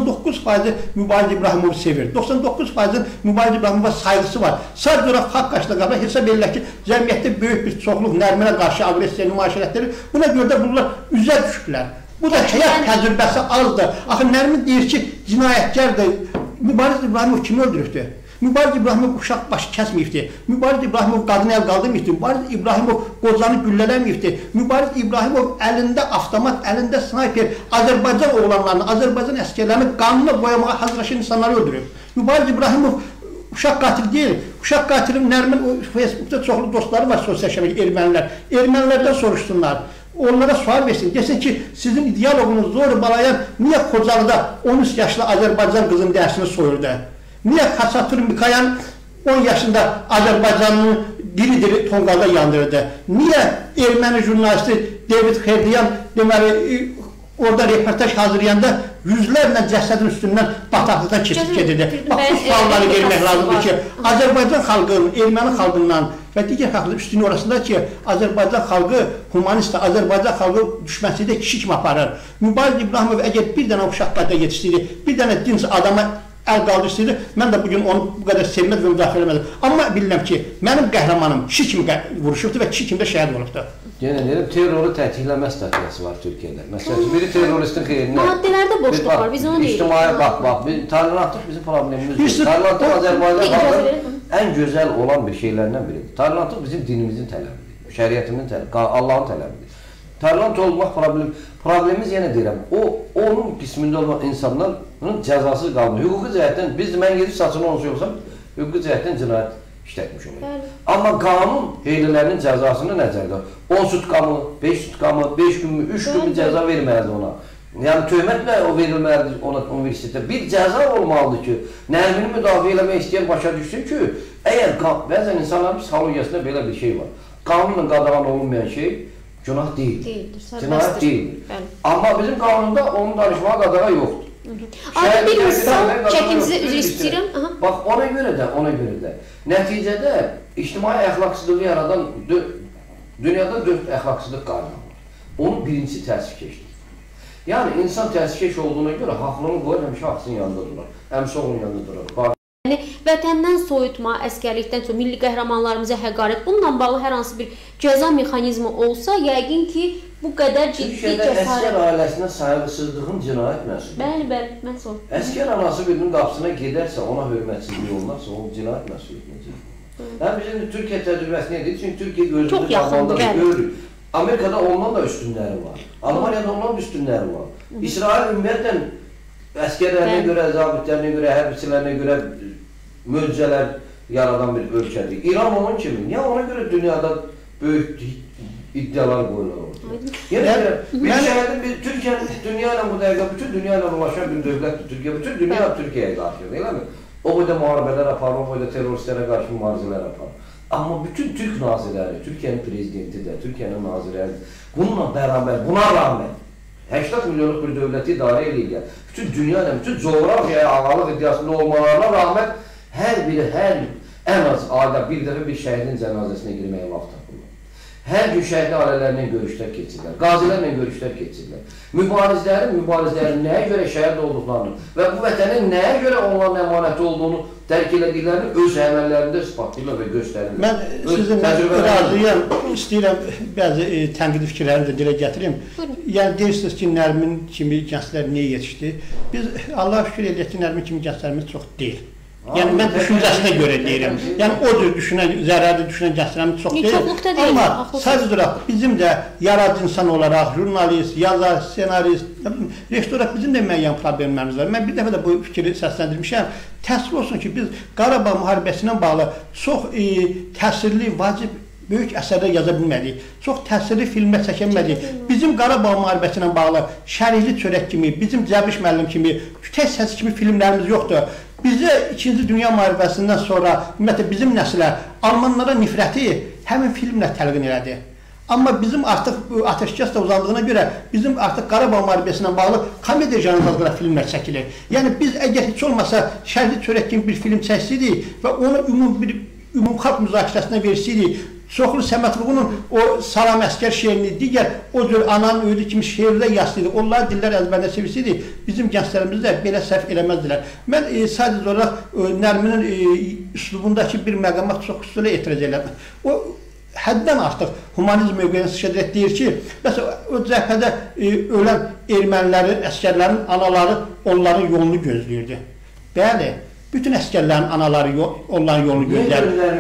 C: 99% Mübariz İbrahimovu sevir. 99%-in Mübariz İbrahimova sayğısı var. Sadəcə olaraq haqq qarşısında qabaq hesab edirlər ki, cəmiyyətdə böyük bir çoxluq Nərminə qarşı aqressiya nümayiş elətdirir. Buna görə də bunlar üzə düşürlər. Bu da həyat təcrübəsi azdır. Axı Nərmin deyir ki, cinayətkardır. Mübariz İbrahimov kimi öldürübdür? Mübariz İbrahimov uşaq başı kəsməyibdir. Mübariz İbrahimov qadını əl qaldırmayıbdır. Mübariz İbrahimov qocanı güllələməyibdir. Mübariz İbrahimov əlində avtomat, əlində snayper Azərbaycan oğlanlarını, Azərbaycan əskərlərini qanuna boyamağa hazırlaşan insanları öldürüb. Mübariz İbrahimov uşaq qatil deyil. Uşaq qatilin Nərmin Facebookda çoxlu dostları var, sosial şəbəkə ermənilər. Ermənilərdən soruşsunlar. Onlara sual versin. Desin ki, sizin diyaloqunuz Zorbalayan niyə Xocalıda 13 yaşlı Azərbaycan qızın dərsini soyurdu? Niyə Xaçatür Mikayan 10 yaşında Azərbaycanın diri-diri tonqalda yandırdı? Niyə erməni jurnalisti David Xerdiyan deməli orada reportaj hazırlayanda yüzlərlə cəsədin üstündən bataqlıqdan keçib gedirdi. Bax, bu sualları vermək lazımdır ki, Azərbaycan xalqının, erməni xalqından və digər xalqların üstünlüyü orasında ki, Azərbaycan xalqı humanist, Azərbaycan xalqı düşməsində kişi kimi aparır. Mübariz İbrahimov əgər bir dənə uşaq qədər yetişsəydi, bir dənə dinc adama əl qaldırsaydı, mən də bugün onu bu qədər sevməz və müdafiə eləmədim. Amma bilirəm ki, mənim qəhrəmanım kişi kimi vuruşubdur və kişi kimi də şəhid olubdur.
B: Yenə deyirəm, terroru təklikləmə strategiyası var Türkiyədə. Məsələn, biri terroristin xeyrinə...
A: Maddelərdə boşluq var, biz onu deyirik.
B: İctimai, bax, tolerantlıq bizim problemimizdir. Tolerantlıq Azərbaycan xalqının ən gözəl olan bir şeylərindən biridir. Tolerantlıq bizim dinimizin tələbidir, şəriyyətimizin tələbidir, Allahın tələbidir. Tolerant olmaq problemimiz yenə deyirəm, onun qismində olan insanların cəzası qalmır. Hüquqi cəhətdən, mən gedib saçını olsa yoxsam, hüquqi cəhətdən cinayət işlətmiş olur. Amma qanun heylələrinin cəzasını nəzərdə 10 sutqamı, 5 sutqamı, 5 günmü, 3 günmü cəza verməlidir ona. Yəni töhmətlə o verilməlidir ona universitetə. Bir cəza olmalıdır ki, Nərmini müdafiə eləmək istəyən başa düşsün ki, əgər bəzən insanların psixologiyasında belə bir şey var. Qanunla qadağan olunmayan şey günah deyildir, cinayət deyildir. Amma bizim qanunda onun danışmağa qadağa yoxdur.
A: Adı bir misal çəkimizə üzr istəyirəm.
B: Bax, ona görə də, nəticədə ictimai əxlaqsızlığı yaradan dünyada 4 əxlaqsızlıq qanunu var. Onun birincisi təəssüfkeşdir. Yəni, insan təəssüfkeş olduğuna görə haqlını qoyur, həmişə haqsının yanında durar, həmişə onun yanında durar.
A: Yəni, vətəndən soyutma, əskərlikdən çox, milli qəhrəmanlarımıza həqarət, bununla bağlı hər hansı bir cəza mexanizmi olsa, yəqin ki, bu qədər ciddi
B: Türkiyədə əskər ailəsinə sayğısızlığın cinayət məsuliyyəti.
A: Bəli, məsul.
B: Əskər anası birinin qapısına gedərsə, ona hörmətsizlik olmazsa, onun cinayət məsuliyyətinə. Yəni, bizim Türkiyə təcrübəsini edir, çünki Türkiyə gözümüzü qabağında görür. Amerikada ondan da üstünləri var. Almaniyada ondan da üstünləri var. İsrail ümumiyyətlə əskərlərinə görə, zabitlərinə görə, hərbçilərinə görə möcüzələr yaradan bir ölkədir. İran onun kimi. Niyə ona görə dünyada böyük iddialar qoyurlar orada? Yəni, Türkiyənin dünya ilə bu dəqiqə, bütün dünya ilə ulaşan bir dövlətdir Türkiyə. Bütün dünya Türkiyəyə qarşıdır, eləmi? O boyda müharibələr aparır, o boyda terroristlərə qarşı mübarizələr aparır. Amma bütün Türk nazirləri, Türkiyənin prezidenti də, Türkiyənin nazirləri bununla bərabər, buna rağmen 80 milyonluq bir dövləti idarə edirlər. Bütün dünya ilə, bütün coğrafiyaya ağalıq iddiasında olmalarına rağmen hər biri, ən az ayda bir dəfə bir şəhidin cənazəsinə girməyə vaxt tapırlar. Hər gün şəhidli ailələrlə görüşlər keçirlər, qazilərlə görüşlər keçirlər. Mübarizlərin nəyə görə şəhid olduqlarını və bu vətənin nəyə görə onların əmanəti olduğunu dərk elədiklərini öz əməllərində isbatlayırlar və göstərirlər.
C: Mən sizinlə razıyam, istəyirəm bəzi tənqidi fikirlərini də dilə gətirim. Yəni, deyirsiniz ki, Nərmin kimi gənclər niyə yetişdi? Biz Allah'a şükür edək ki, Nərmin kimi gənclərimiz çox deyil. Yəni, mən düşüncəsinə görə deyirəm. Yəni, o cür düşünən, zərərli düşünən gənclərimiz çox deyil. Amma sadəcə olaraq bizim də yaradıcı insan olaraq, jurnalist, yazar, senarist, rejissor olaraq bizim də müəyyən problemlərimiz var. Mən bir dəfə də bu fikri səsləndirmişəm. Təəssüf olsun ki, biz Qarabağ müharibəsi ilə bağlı çox təsirli, vacib, böyük əsərlər yaza bilmədik. Çox təsirli filmlər çəkə bilmədik. Bizim Qarabağ müharibəsi ilə bağlı Şərikli Çörək kimi, bizim Cəbiş müəllim kimi, Kütək Səsi kimi filmlərimiz yoxdur. Bizə 2-ci Dünya müharibəsindən sonra, ümumiyyətlə bizim nəslə Almanlara nifrəti həmin filmlə təlqin elədi. Amma bizim artıq ateşkəs də uzandığına görə bizim artıq Qarabağ müharibəsi ilə bağlı komediya janrında filmlər çəkilir. Yəni biz əgər heç olmasa Şərqi Çörək kimi bir film çəksəydik və onu ümumxalq müzakirəsinə versəydik, Çoxlu Səmədlinin o Salam Əskər şeirini, digər o cür Ananın Öydü kimi şeirlər yazsaydı, onları dillər əzbərdə sevirsəydi, bizim gənclərimiz də belə səhv eləməzdilər. Mən sadəcə olaraq Nərminin üslubundakı bir məqama çox xüsusilə etiraz edirəm. O həddən artıq humanizm mövqeyini sıçradaraq deyir ki, məsələn, o cəbhədə ölən ermənilərin, əskərlərin anaları onların yolunu gözləyirdi. Bəli, bütün əskərlərin anaları onların yolunu gözləyirdi.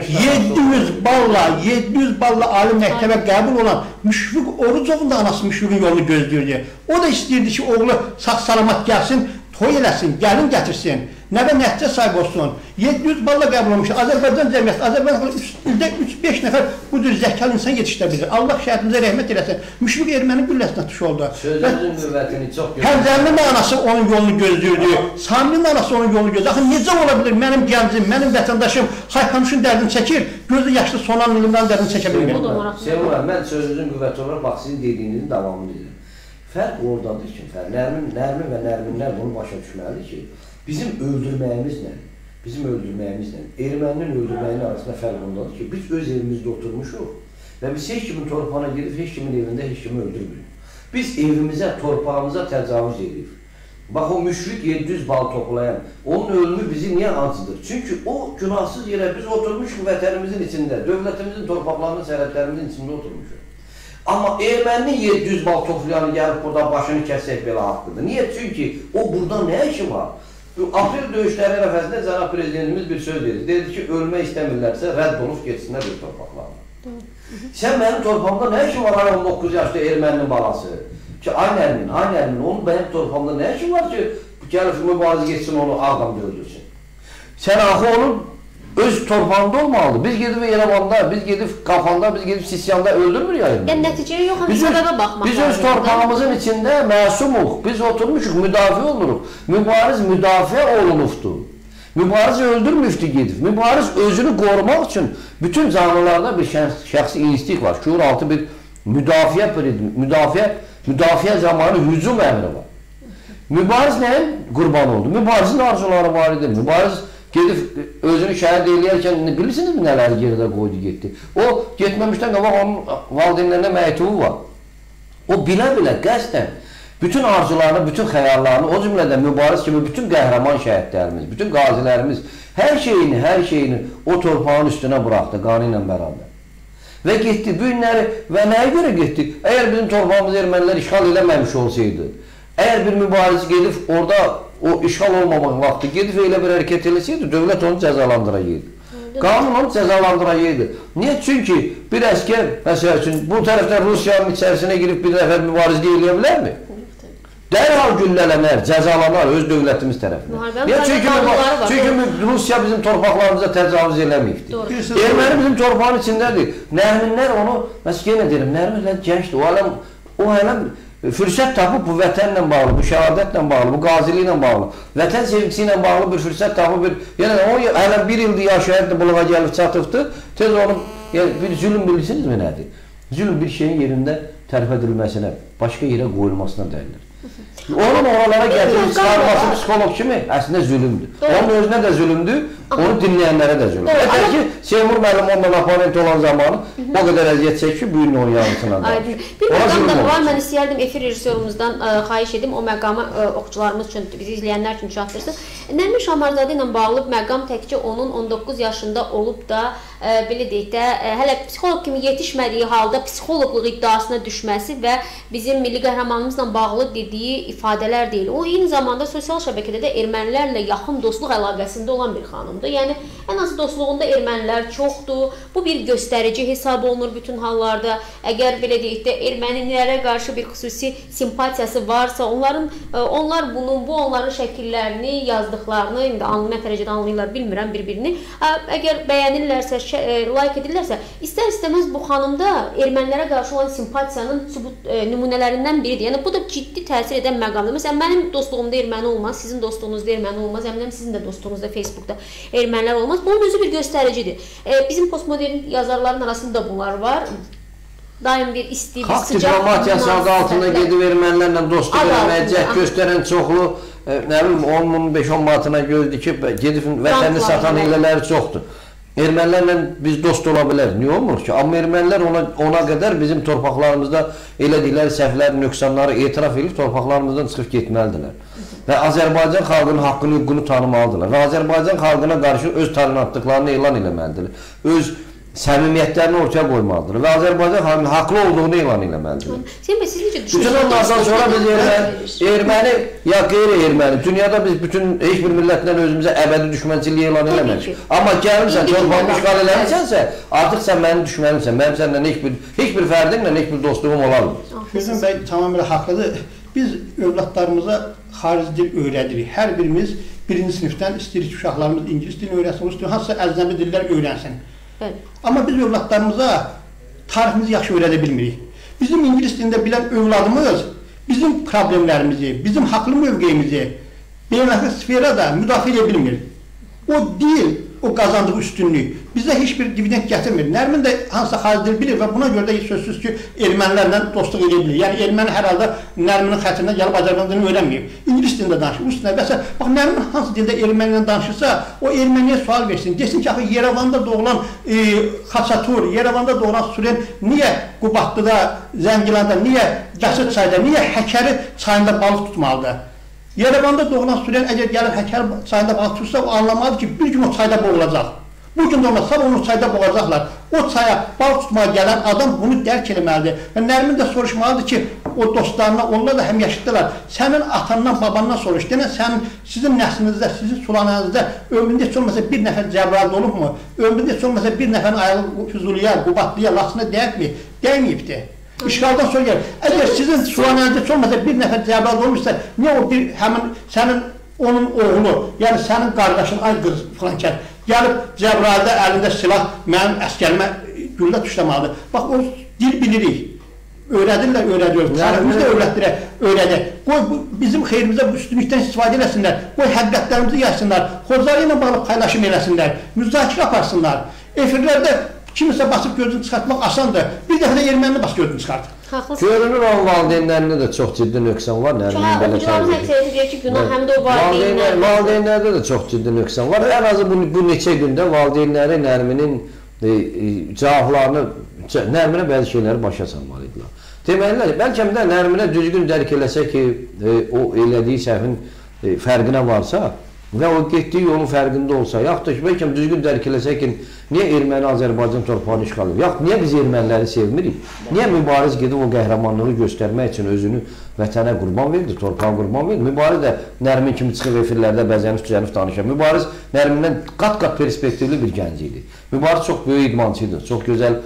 C: 700 balla ali məktəbə qəbul olan Müşfiq Orucovun da anası Müşfiqin yolunu gözləyirdi. O da istəyirdi ki, oğlu sağ-salamat gəlsin, toy eləsin, gəlin gətirsin. Nəvə nəticə sahib olsun. 700 balla qəbul olmuş. Azərbaycan cəmiyyəti, Azərbaycan ildə 3-5 nəfər bu cür zəkalı insan yetişdirə bilir. Allah şəhidimizə rəhmət eləsin. Müşfiq erməni gülləsinə tuş oldu.
B: Sözünün qüvvətini çox gözləyir.
C: Həmzəminin anası onun yolunu gözləyirdi. Saminin anası onun yolunu gözləyirdi. Axı necə ola bilir mənim gəncim, mənim vətəndaşım Xayxamışın dərdini çəkir, gözü yaşlı Sonan Nilimdən dərdini çəkə bilmir.
B: Sevmə, mən sözünün qüvvəti olaraq bax sizin dediyinizin davamını dedim. Fərq oradadır ki, Nərmin və Nərminlər bunu başa düşməlidir ki, bizim öldürməyimizlə, erməninin öldürməyinin arasında fərq ondadır ki, biz öz evimizdə oturmuşuq və biz heç kimin torpağına gedib, heç kimin evində heç kimi öldürmürük. Biz evimizə, torpağımıza təcavüz edirik. Bax, o Müşfiq 700 bal toplayan, onun ölümü bizi niyə acıdır? Çünki o günahsız yerə biz oturmuşuq vətənimizin içində, dövlətimizin torpaqlarının, sərhədlərimizin içində oturmuşuq. Amma erməninin 700 bal toplayanı gəlib burada başını kəsək belə haqqıdır. Niyə? Çünki o burada nə işi var? Aprel döyüşləri ərəfəsində cənab prezidentimiz bir söz dedi. Dedi ki, ölmək istəmirlərsə rədd olub geçsinlər bir torpaqlarına. Sən mənim torpağımda nə işin var ay 19 yaşlı erməninin balası? Ki, ay Nərmin, onun mənim torpağımda nə işin var ki, gəlib mübarizə geçsin, onu ağdamda öldürsün. Sən axı onun öz torpağında olmalıdır. Biz gedib Yerevanda, biz gedib Qafanda, biz gedib Sisyanda öldürmür ya erməni.
A: Yəni nəticəyə yox, həm səbəbə baxmaq.
B: Biz öz torpağımızın içində məsumuq, biz oturmuşuq, müdafiə oluruq. Mübariz müdafiə olunubdur. Mübariz öldürmüşdür gedib. Mübariz özünü qorumaq üçün bütün canlılarda bir şəxsi instinkt var. Şuur altı bir müdafiə zamanı hücum əmri var. Mübariz nəyin qurban oldu? Mübarizin arzuları var idi. Mübariz gedib özünü şəhid eləyərkən bilirsinizmi nələr geridə qoydu getdi? O getməmişdən qabaq onun valideynlərində məktubu var. O bilə-bilə qəsdən bütün arzularını, bütün xəyallarını, o cümlədən mübariz kimi bütün qəhrəman şəhidlərimiz, bütün qazilərimiz hər şeyini o torpağın üstünə buraxdı qanı ilə bərabər. Və getdi bu günləri və nəyə görə getdi? Əgər bizim torpağımızı ermənilər işğal eləməmiş olsaydı, əgər bir mübariz gedib orada o işğal olmamaq vaxtı gedib elə bir hərəkət eləsəydi, dövlət onu cəzalandıraydı. Qanun onu cəzalandıraydı. Niyə? Çünki bir əskər, məsəl üçün, bu tərəfdən Rusiyanın içərisinə girib bir nəfər mübarizliyə eləyə bilərmi? Dərhal güllələnər, cəzalanar öz dövlətimiz tərəfindən. Çünki Rusiya bizim torpaqlarımıza təcavüz eləməyibdir. Erməni bizim torpağın içindədir. Nərminlər onu, məsəl yenə deyirəm, Nərminlər gəncdir. O hələm fürsət tapıb bu vətənlə bağlı, bu şəhadətlə bağlı, bu qaziliklə bağlı, vətən sevgisi ilə bağlı bir fürsət tapıb, yəni o hələ bir ildir yaşayırdı, buluğa gəlib çatıbdır, tez onu, bir zülüm bilirsinizmi nədir? Zülüm bir şeyin yerində tərif edilməsinə, başqa yerə qoyulmasına dəlilir. Onun oralara gətirib çıxarması psixolog kimi əslində zülümdür. Onun özünə də zülümdür, onu dinləyənlərə də zülümdür. Yeter ki, Seymur müəllim ondan aparent olan zamanı o qədər əziyyət çəkir ki, bu gün onun yanısına da.
A: Bir məqam da var, mən istəyərdim efir rejissorumuzdan xahiş edim, o məqamı oxucularımız üçün, bizi izləyənlər üçün çatdırsın. Nərmin Şahmarzadə ilə bağlı məqam təkcə onun 19 yaşında olub da, belə deyək də, hələ psixolog kimi yetişmədiyi halda psixoloqluq iddiasına düşməsi və bizim milli qəhrəmanımızla bağlı dediyi ifadələr deyil. O, eyni zamanda sosial şəbəkədə də ermənilərlə yaxın dostluq əlaqəsində olan bir xanımdır. Yəni, ən az dostluğunda ermənilər çoxdur. Bu bir göstərici hesab olunur bütün hallarda. Əgər, belə deyək də, ermənilərə qarşı bir xüsusi simpatiyası varsa, onlar bunun, bu onların şəkillərini, yazdıqlarını, indi nə dərəcədə anlayırlar, bilmirəm bir-birini. Əgər bəyənirlərsə, like edirlərsə, istər-istəməz bu xanımda ermənilərə qarşı olan simpatiyanın nümunələrindən biridir. Yəni, bu da ciddi təsir edən məqamdır. Məsələn, mənim dostluğumda erməni olmaz, sizin dostluğunuzda erməni olmaz, əminəm sizin də dostluğunuzda Facebookda ermənilər olmaz. Bunun özü bir göstəricidir. Bizim postmodern yazarların arasında bunlar var. daim bir isti, bir
B: Xalq
A: sıcaq
B: diplomatiyası adı altında gedib ermənilərlə dostluq eləməyə cəhd göstərən çoxlu, nə bilim, 10 5-10 manatına gözdür ki, gedib vətəni satan elələri çoxdur. Ermənilərlə biz dost ola bilərik. Niyə olmur ki? Amma ermənilər ona qədər bizim torpaqlarımızda elədikləri səhvləri, nöqsanları etiraf edib torpaqlarımızdan çıxıb getməlidirlər. Və Azərbaycan xalqının haqqını, hüququnu tanımalıdırlar. Və Azərbaycan xalqına qarşı öz tolerantlıqlarını elan eləməlidirlər. Öz səmimiyyətlərini ortaya qoymalıdır və Azərbaycan xalqının haqlı olduğunu elan eləməlidir.
A: Siz necə düşünürsünüz?
B: Bütün onlardan sonra biz erməni ya qeyri-erməni, dünyada biz bütün heç bir millətlə özümüzə əbədi düşmənçiliyi elan eləmədik. Amma gəlirsən, torpağımı işğal eləmisənsə, artıq sən mənim düşmənimsən. Mənim səndən heç bir fərdimlə heç bir dostluğum olarmır.
C: Füzun bəy tamamilə haqlıdır. Biz övladlarımıza xarici dil öyrədirik. Hər birimiz birinci sinifdən istəyirik ki, uşaqlarımız ingilis dilini öyrənsin, hansısa əcnəbi dillər öyrənsin. Amma biz övladlarımıza tariximizi yaxşı öyrədə bilmirik. Bizim ingilis dilində bilən övladımız bizim problemlərimizi, bizim haqlı mövqeyimizi beynəlxalq sferada müdafiə edə bilmir. O dil, o qazandığı üstünlük bizə heç bir dividend gətirmir. Nərmin də hansısa xarici dil bilir və buna görə də sözsüz ki, ermənilərlə dostluq edə bilir. Yəni erməni hər halda Nərminin xətrinə gəlib Azərbaycan dilini öyrənməyib. İngilis dilində danışır. Üstünə bəs bax Nərmin hansı dildə ermənilə danışırsa, o erməniyə sual versin. Desin ki, axı Yerevanda doğulan Xaçatur, Yerevanda doğulan Süren niyə Qubadlıda, Zəngilanda, niyə Qəsid çayda, niyə Həkəri çayında balıq tutmalıdır? Yerevanda doğulan Süren əgər gəlib Həkəri çayında balıq tutsa, o anlamalıdır ki, bir gün o çayda boğulacaq. Bu gün də olmazsa onu çayda boğacaqlar. O çaya balıq tutmaya gələn adam bunu dərk eləməlidir. Və Nərmin də soruşmalıdır ki, o dostlarına, onlar da həmyaşıddılar. Sənin atandan, babandan soruş. Denən, sizin nəslinizdə, sizin sulanənizdə ömründə heç olmasa bir nəfər Cəbrayılda olubmu? Ömründə heç olmasa bir nəfərin ayağı Füzuliyə, Qubadlıya, Laçına dəyəkmi? Dəyməyibdir. İşğaldan sonra gəlir. Əgər sizin sulanənizdə heç olmasa bir nəfər Cəbrayılda olmuşsa, niyə o həmin sənin, onun oğlu, yəni sənin qardaşın, ay qız filan kəl, gəlib Cəbrayılda əlində silah mənim əskərimə güllə tuşlamalıdır. Bax, o dil bilirik. Öyrədirlər, öyrədiyoruz. Tariximiz də öyrədir. Qoy bizim xeyrimizdə bu üstünlükdən istifadə eləsinlər. Qoy həqiqətlərimizi yazsınlar. Xodları ilə bağlı paylaşım eləsinlər. Müzakirə aparsınlar. Efirlərdə kimisə basıb gözünü çıxartmaq asandır. Bir dəfə də ermənini basıb gözünü çıxart.
B: Görünür, onun valideynlərində də çox ciddi nöqsan var.
A: Oxucuların həqiqəti deyir ki, günah həm də o valideynlər.
B: Valideynlərdə də çox ciddi nöqsan var. Ən azı bu neçə gündə valideynləri Nərminin cavablarını, Nərminə bəzi şeyləri başa salmalıydırlar. Deməlidir, bəlkə də Nərminə düzgün dərk eləsə ki, o elədiyi səhvin fərqinə varsa və o getdiyi yolun fərqində olsa, yaxud da ki, bəlkə düzgün dərk eləsə ki, niyə erməni Azərbaycan torpağını işğal edir? Yaxud niyə biz erməniləri sevmirik? Niyə mübariz gedib o qəhrəmanlığı göstərmək üçün özünü vətənə qurban verdi, torpağa qurban verdi? Mübariz də Nərmin kimi çıxıb efirlərdə bəzənib danışır. Mübariz Nərmindən qat-qat perspektivli bir gənc idi. Mübariz çox böyük idmançı idi, çox gözəl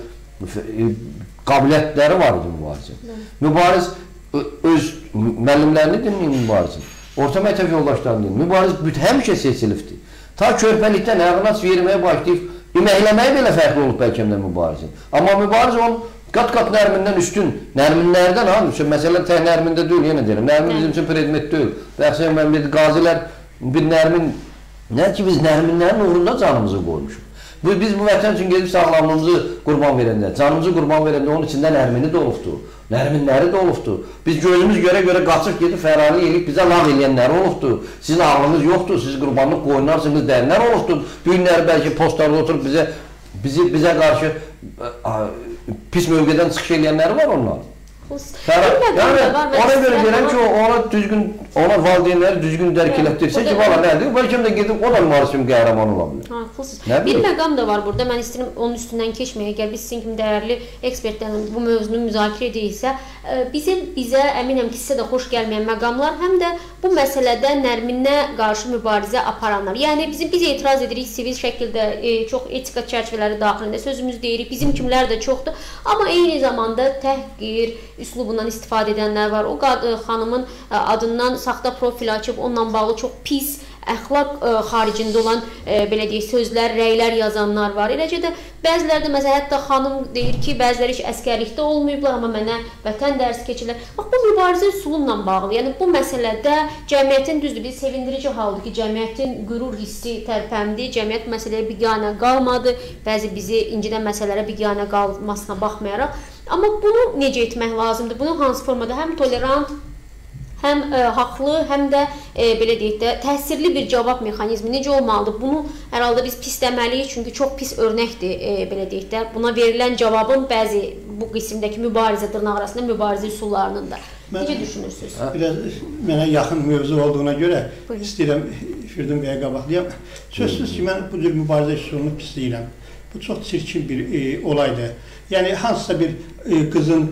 B: qabiliyyətləri var idi mübarizin. Mübariz öz müəllimlərini dinləyir mübarizin. Orta məktəb yoldaşlarını dinləyir. Mübariz həmişə seçilibdir. Ta körpəlikdən əğnac verməyə başlayıb, iməkləməyə belə fərqli olub bəlkə də mübarizin. Amma mübariz onun qat-qat Nərmindən üstün. Nərminlərdən, məsələn, tək Nərmində deyil, yenə deyirəm. Nərmin bizim üçün predmet deyil. Bəxsəyən mən bir qazilər, bir Nərmin, nə ki biz Nərminlərin uğrunda canımızı qoymuşuq. Biz bu vətən üçün gedib sağlamlığımızı qurban verəndə, canımızı qurban verəndə onun içində Nərmini də olubdur, Nərminləri də olubdur. Biz gözümüz görə qaçıb gedib fərarlı eləyib bizə lağ eləyənləri olubdur. Sizin ağlınız yoxdur, siz qurbanlıq qoyunarsınız deyənlər olubdur. Bu günləri bəlkə postlarda oturub bizə qarşı pis mövqedən çıxış eləyənləri var onlar. Yəni, ona görə deyirəm ki, ona valideynləri düzgün dərk elətdirsə ki, valla nədir? Bəlkə də gedib o da mübariz kimi qəhrəman ola bilir.
A: Bir məqam da var burada, mən istəyirəm onun üstündən keçməyə. Əgər biz sizin kimi dəyərli ekspertlərin bu mövzunu müzakirə edilsə, bizə əminəm ki, sizə də xoş gəlməyən məqamlar, həm də bu məsələdə Nərminə qarşı mübarizə aparanlar. Yəni, biz etiraz edirik sivil şəkildə, çox etika çərçivələri daxilində sözümüz deyirik, bizim kimlər də çoxdur. Amma eyni zamanda təhqir üslubundan istifadə edənlər var. O xanımın adından saxta profil açıb, onunla bağlı çox pis, əxlaq xaricində olan belə deyək, sözlər, rəylər yazanlar var. Eləcə də bəziləri də məsələn, hətta xanım deyir ki, bəziləri heç əskərlikdə olmayıblar, amma mənə vətən dərsi keçirlər. Bax, bu mübarizə üsulunla bağlı. Yəni, bu məsələdə cəmiyyətin düzdür, bir sevindirici haldır ki, cəmiyyətin qürur hissi tərpəndi, cəmiyyət məsələyə biganə qalmadı, bəzi bizi incidən məsələlərə biganə qalmasına baxmayaraq. Amma bunu necə etmək lazımdır? Bunu hansı formada həm tolerant, həm haqlı, həm də belə deyək də təsirli bir cavab mexanizmi necə olmalıdır? Bunu hər halda biz pis deməliyik, çünki çox pis örnəkdir belə deyək də. Buna verilən cavabın bəzi bu qismdəki mübarizə dırnaq arasında mübarizə üsullarının da. Necə düşünürsünüz?
C: Biraz mənə yaxın mövzu olduğuna görə istəyirəm Firdun bəyə qabaqlayam. Sözsüz ki, mən bu cür mübarizə üsulunu pisləyirəm. Bu çox çirkin bir olaydır. Yəni, hansısa bir qızın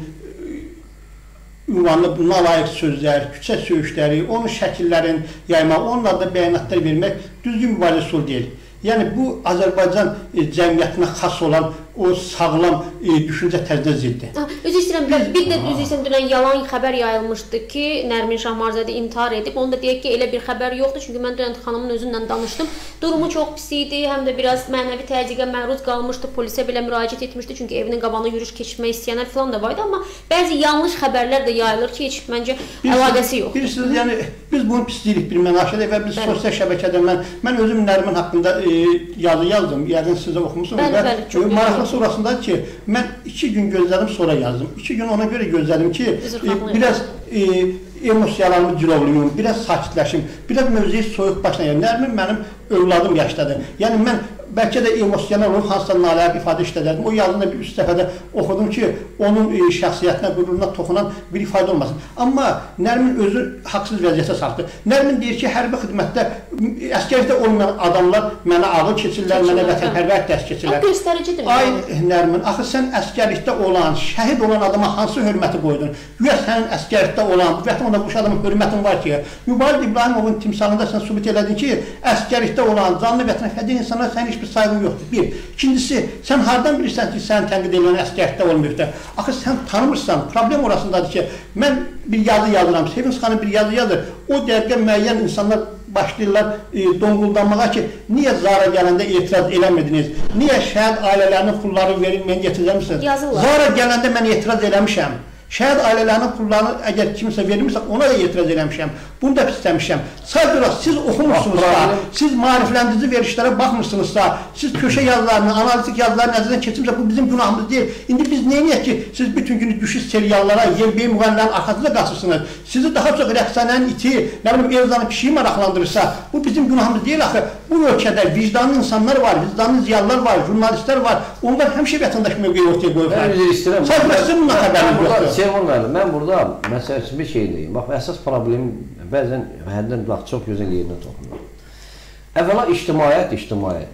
C: ünvanlı nalayıq sözlər, küçə söyüşləri, onun şəkillərin yaymaq, onunla da bəyanatlar vermək düzgün mübarizə üsulu deyil. Yəni, bu Azərbaycan cəmiyyətinə xas olan o sağlam düşüncə tərzinə ziddir.
A: Üzr istəyirəm, bir də üzr istəyirəm, dünən yalan xəbər yayılmışdı ki, Nərmin Şahmarzadə intihar edib. Onu da deyək ki, elə bir xəbər yoxdur, çünki mən dünən xanımın özündən danışdım. Durumu çox pis idi, həm də biraz mənəvi təzyiqə məruz qalmışdı, polisə belə müraciət etmişdi, çünki evinin qabağına yürüyüş keçirmək istəyənlər falan da var idi, amma bəzi yanlış xəbərlər də yayılır ki, heç məncə əlaqəsi yoxdur.
C: Bilirsiniz, yəni biz bunu pisləyirik bir mənaşədə və biz sosial şəbəkədə mən özüm Nərmin haqqında yazı yazdım, yəqin sizə oxumusunuz və maraqlı sonrasında ki, mən 2 gün gözlədim, sonra yazdım. 2 gün ona görə gözlədim ki, biraz emosiyalarımı cilovluyum, biraz sakitləşim, biraz mövzuyu soyuq başlayayım. Nərmin mənim övladım yaşdadır. Yəni mən bəlkə də emosional olub hansısa nalayıq ifadə işlədərdim. O yazını bir üst dəfədə oxudum ki, onun şəxsiyyətinə, qüruruna toxunan bir ifadə olmasın. Amma Nərmin özü haqsız vəziyyətə saldı. Nərmin deyir ki, hərbi xidmətdə, əskərlikdə olmayan adamlar mənə ağıl keçirlər, mənə vətənpərvər dərs keçirlər.
A: Göstəricidir.
C: Ay Nərmin, axı sən əskərlikdə olan, şəhid olan adama hansı hörməti qoydun? Güya sənin əskərlikdə olan, vətən bu adamın hörmətin var ki, Mübariz İbrahimovun timsalında sən sübut elədin ki, əskərlikdə olan, canlı vətənə fəda insanlar sənin bir saygın yoxdur. Bir. İkincisi, sən hardan bilirsən ki, sən tənqid edən əskərlikdə olmayıbdır? Axı sən tanımırsan, problem orasındadır ki, mən bir yazı yazıram, Sevinç xanım bir yazı yazır, o dəqiqə müəyyən insanlar başlayırlar donquldanmağa ki, niyə Zara gələndə etiraz eləmədiniz? Niyə şəhid ailələrinin pullarını verilməyən getirilmişsiniz? Zara gələndə mən etiraz eləmişəm. Şəhid ailələrinin pullarını əgər kimsə verilmirsə, ona da etiraz eləmişəm. Bunu da pisləmişəm. Sadəcə olaraq siz oxumursunuzsa, siz maarifləndirici verişlərə baxmırsınızsa, siz köşə yazılarını, analitik yazıları nəzərdən keçirmişsə, bu bizim günahımız deyil. İndi biz neyiniyək ki, siz bütün günü düşüş seriallara, yerbeyi müğənnilərin arxasında qaçırsınız. Sizi daha çox rəqsənənin iti, nə bilim, Erzanın pişiyi maraqlandırırsa, bu bizim günahımız deyil axı. Bu ölkədə vicdanlı insanlar var, vicdanlı ziyalılar var, jurnalistlər var. Onlar həmişə vətəndaş mövqeyi ortaya qoyurlar.
B: Mən üzr istəyirəm.
C: Sadəcə bununla xəbəriniz yoxdur.
B: Sevon müəllim, mən burada məsəl üçün bir şey deyim. Bax, əsas problem bəzən həddən çox gözəl yerinə toxunur. Əvvəla ictimaiyyət.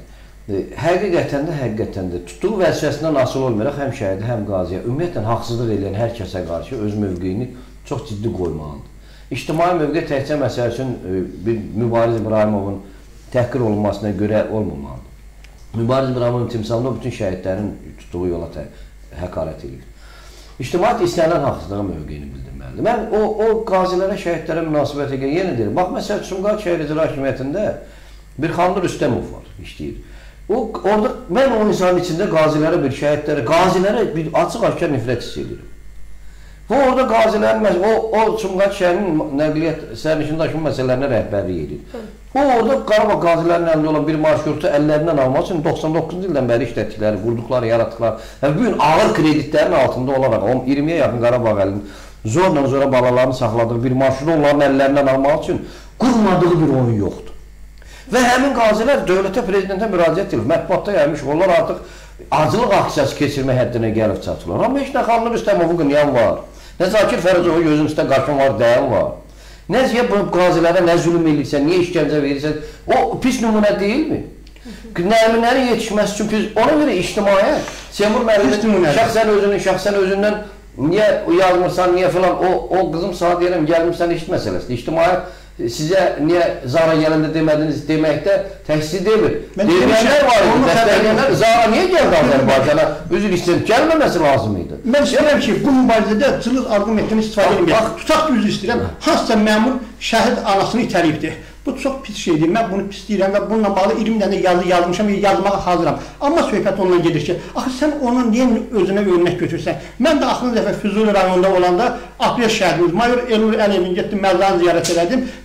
B: Həqiqətən də tutduğu vəzifəsindən asılı olmayaraq həm şəhidi, həm qaziyə, ümumiyyətlə haqsızlıq edən hər kəsə qarşı öz mövqeyini çox ciddi qoymalıdır. İctimai mövqe təkcə məsəl üçün bir Mübariz İbrahimovun təhqir olunmasına görə olmamalıdır. Mübariz İbrahimovun timsalında bütün şəhidlərin tutduğu yola həqarət edir. İctimaiyyət istənilən haqsızlığa mövqeyini bildirməlidir. Mən o qazilərə, şəhidlərə münasibətə görə yenə deyirəm. Bax, məsəl Sumqayıt şəhər icra hakimiyyətində bir Xandır Rüstəmov var, işləyir. Orada mən o insanın içində qazilərə, bir şəhidlərə, qazilərə bir açıq-aşkar nifrət hiss edirəm. Və orada qazilərin, o Sumqayıt şəhərinin nəqliyyat, sərnişin daşıma məsələlərinə rəhbərlik edir. O orada Qarabağ qazilərinin əlində olan bir marşrutu əllərindən almaq üçün 99-cu ildən bəri işlətdikləri, vurduqları, yaratdıqları, bugün ağır kreditlərin altında olaraq 20-yə yaxın Qarabağ əlinin zorla balalarını saxladığı bir marşrutu onların əllərindən almaq üçün qurmadığı bir oyun yoxdur. Və həmin qazilər dövlətə, prezidentə müraciət edir. Mətbuatda yaymış, onlar artıq acılıq aksiyası keçirmə həddinə gəlib çatırlar. Amma heç nə Xanlı Rüstəmovun qınyan var, nə Zakir Fərəcova gözün üstə qaşın var, dəyən var. Nə bu qazilərə nə zülüm edirsən, niyə işgəncə verirsən, o pis nümunə deyilmi? Nərminlərin yetişməsi üçün pis, ona görə ictimaiyyət, Seymur müəllimin şəxsən özündən niyə yazmırsan, niyə filan, o qızım sana deyirəm, gəlmirsən iş məsələsidir. İctimaiyyət sizə niyə Zara gələndə demədiniz deməkdə təksir demir. Deməyənlər var idi, dəstəkləyənlər Zara niyə gəldi Azərbaycana? Üzr istəyib, gəlməməsi lazım idi.
C: Mən istəyirəm ki, bu mübarizədə cılız arqumentini istifadə edin. Tutaq ki, üzr istəyirəm, hansısa məmur şəhid anasını itəliyibdir. Bu çox pis şeydir, mən bunu pisləyirəm və bununla bağlı 20 dənə yazı yazmışam və yazmağa hazıram. Amma söhbət ondan gedir ki, axı sən onu niyə özünə örnək götürsən? Mən də axırıncı dəfə Füzuli rayonunda olanda Aprel şəhidimiz, Mayor Elnur Əliyevin getdim, məzarını ziyarət elədim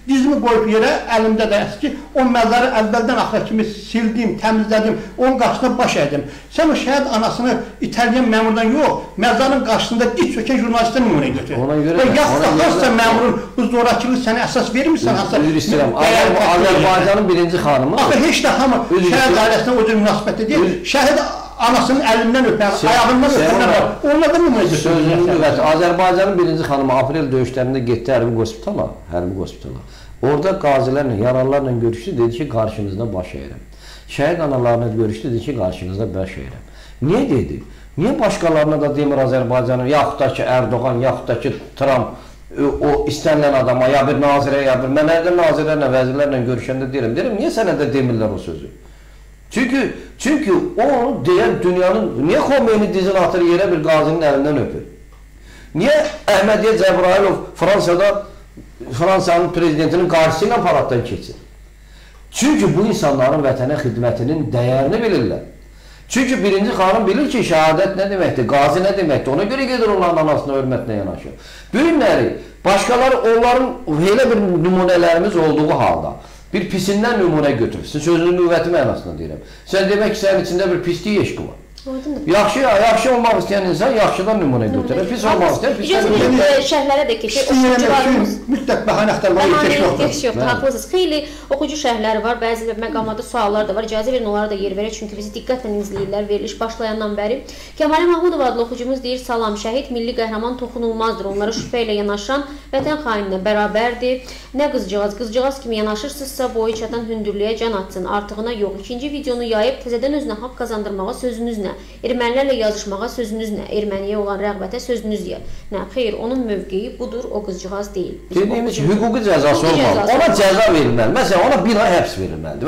C: Dizimi qoyub yerə, əlimdə də ki, o məzarı əvvəldən axıra kimi sildim, təmizlədim, onun qarşısına baş əydim. Sən o şəhid anasını İtalyan məmurdan yox, məzarın qarşısında diz çökən jurnalistdən nümunə götür. Yaxud da hansısa məmurun bu zorakılıq sənə əsas vermirsən,
B: üzr istəyirəm. Azərbaycanın birinci xanımı.
C: Axı heç də hamı şəhid ailəsinə o cür münasibətdə deyil. Şəhid anasının əlindən öpər, ayağından öpərlər var. Onlar da nümunə götürür.
B: Sözünün qüvvəti. Azərbaycanın birinci xanımı aprel döyüşlərində getdi hərbi hospitala. Orada qazilərlə, yaralılarla görüşdü, dedi ki, qarşınızda baş əyirəm. Şəhid analarına görüşdü, dedi ki, qarşınızda baş əyirəm. Niyə dedi? Niyə başqalarına da demir Azərbaycanın, yaxud da ki, Erdoğan, yaxud da ki, Trump, o istənilən adama, ya bir nazirə, ya bir... Mən hədə nazirlərlə, vəzirlərlə görüşəndə deyirəm, niyə sənə də demirlər o sözü? Çünki o deyən dünyanın, niyə Xomeyni dizini atır yerə bir qazinin əlindən öpür? Niyə Əhmədiyyə Cəbrayilov Fransanın prezidentinin qarşısı ilə paraddan keçir? Çünki bu insanların vətənə xidmətinin dəyərini bilirlər. Çünki birinci xanım bilir ki, şəhadət nə deməkdir, qazi nə deməkdir, ona görə gedir onların anasına hörmətlə yanaşır. Bu günləri başqaları onların elə bir nümunələrimiz olduğu halda bir pisindən nümunə götürürsün, sözünün nüvvəti mənasını deyirəm. Sən demək ki, sənin içində bir pislik eşqi var. Yaxşı olmaq istəyən insan yaxşıdan nümunə götürür, pis olmaq istəyən pisdən nümunə götürür.
A: Şərhlərə də keçək, oxucularımız...
C: Mütləq bəhanə axtarmağa
A: ehtiyac yoxdur, haqlısınız. Xeyli oxucu şərhləri var, bəzi məqamlarda suallar da var, icazə verin onlara da yer verək, çünki bizi diqqətlə izləyirlər, veriliş başlayandan bəri. Kəmalə Mahmudov adlı oxucumuz deyir, salam, şəhid milli qəhrəman toxunulmazdır, onlara şübhə ilə yanaşan vətən xaininə bərabərdir. Nə qızcığaz kimi yanaşırsınızsa boyu çatan hündürlüyə can atsın, artığına yox. İkinci videonu yayıb təzədən özünə haqq qazandırmağa sözünüz nə? Ermənilərlə yazışmağa sözünüz nə? Erməniyə olan rəğbətə sözünüz nə? Xeyr, onun mövqeyi budur, o qızcığaz deyil.
B: Dediyimiz ki, hüquqi cəzası olmalı. Ona cəza verilməli. Məsələn, ona bir ay həbs verilməlidir.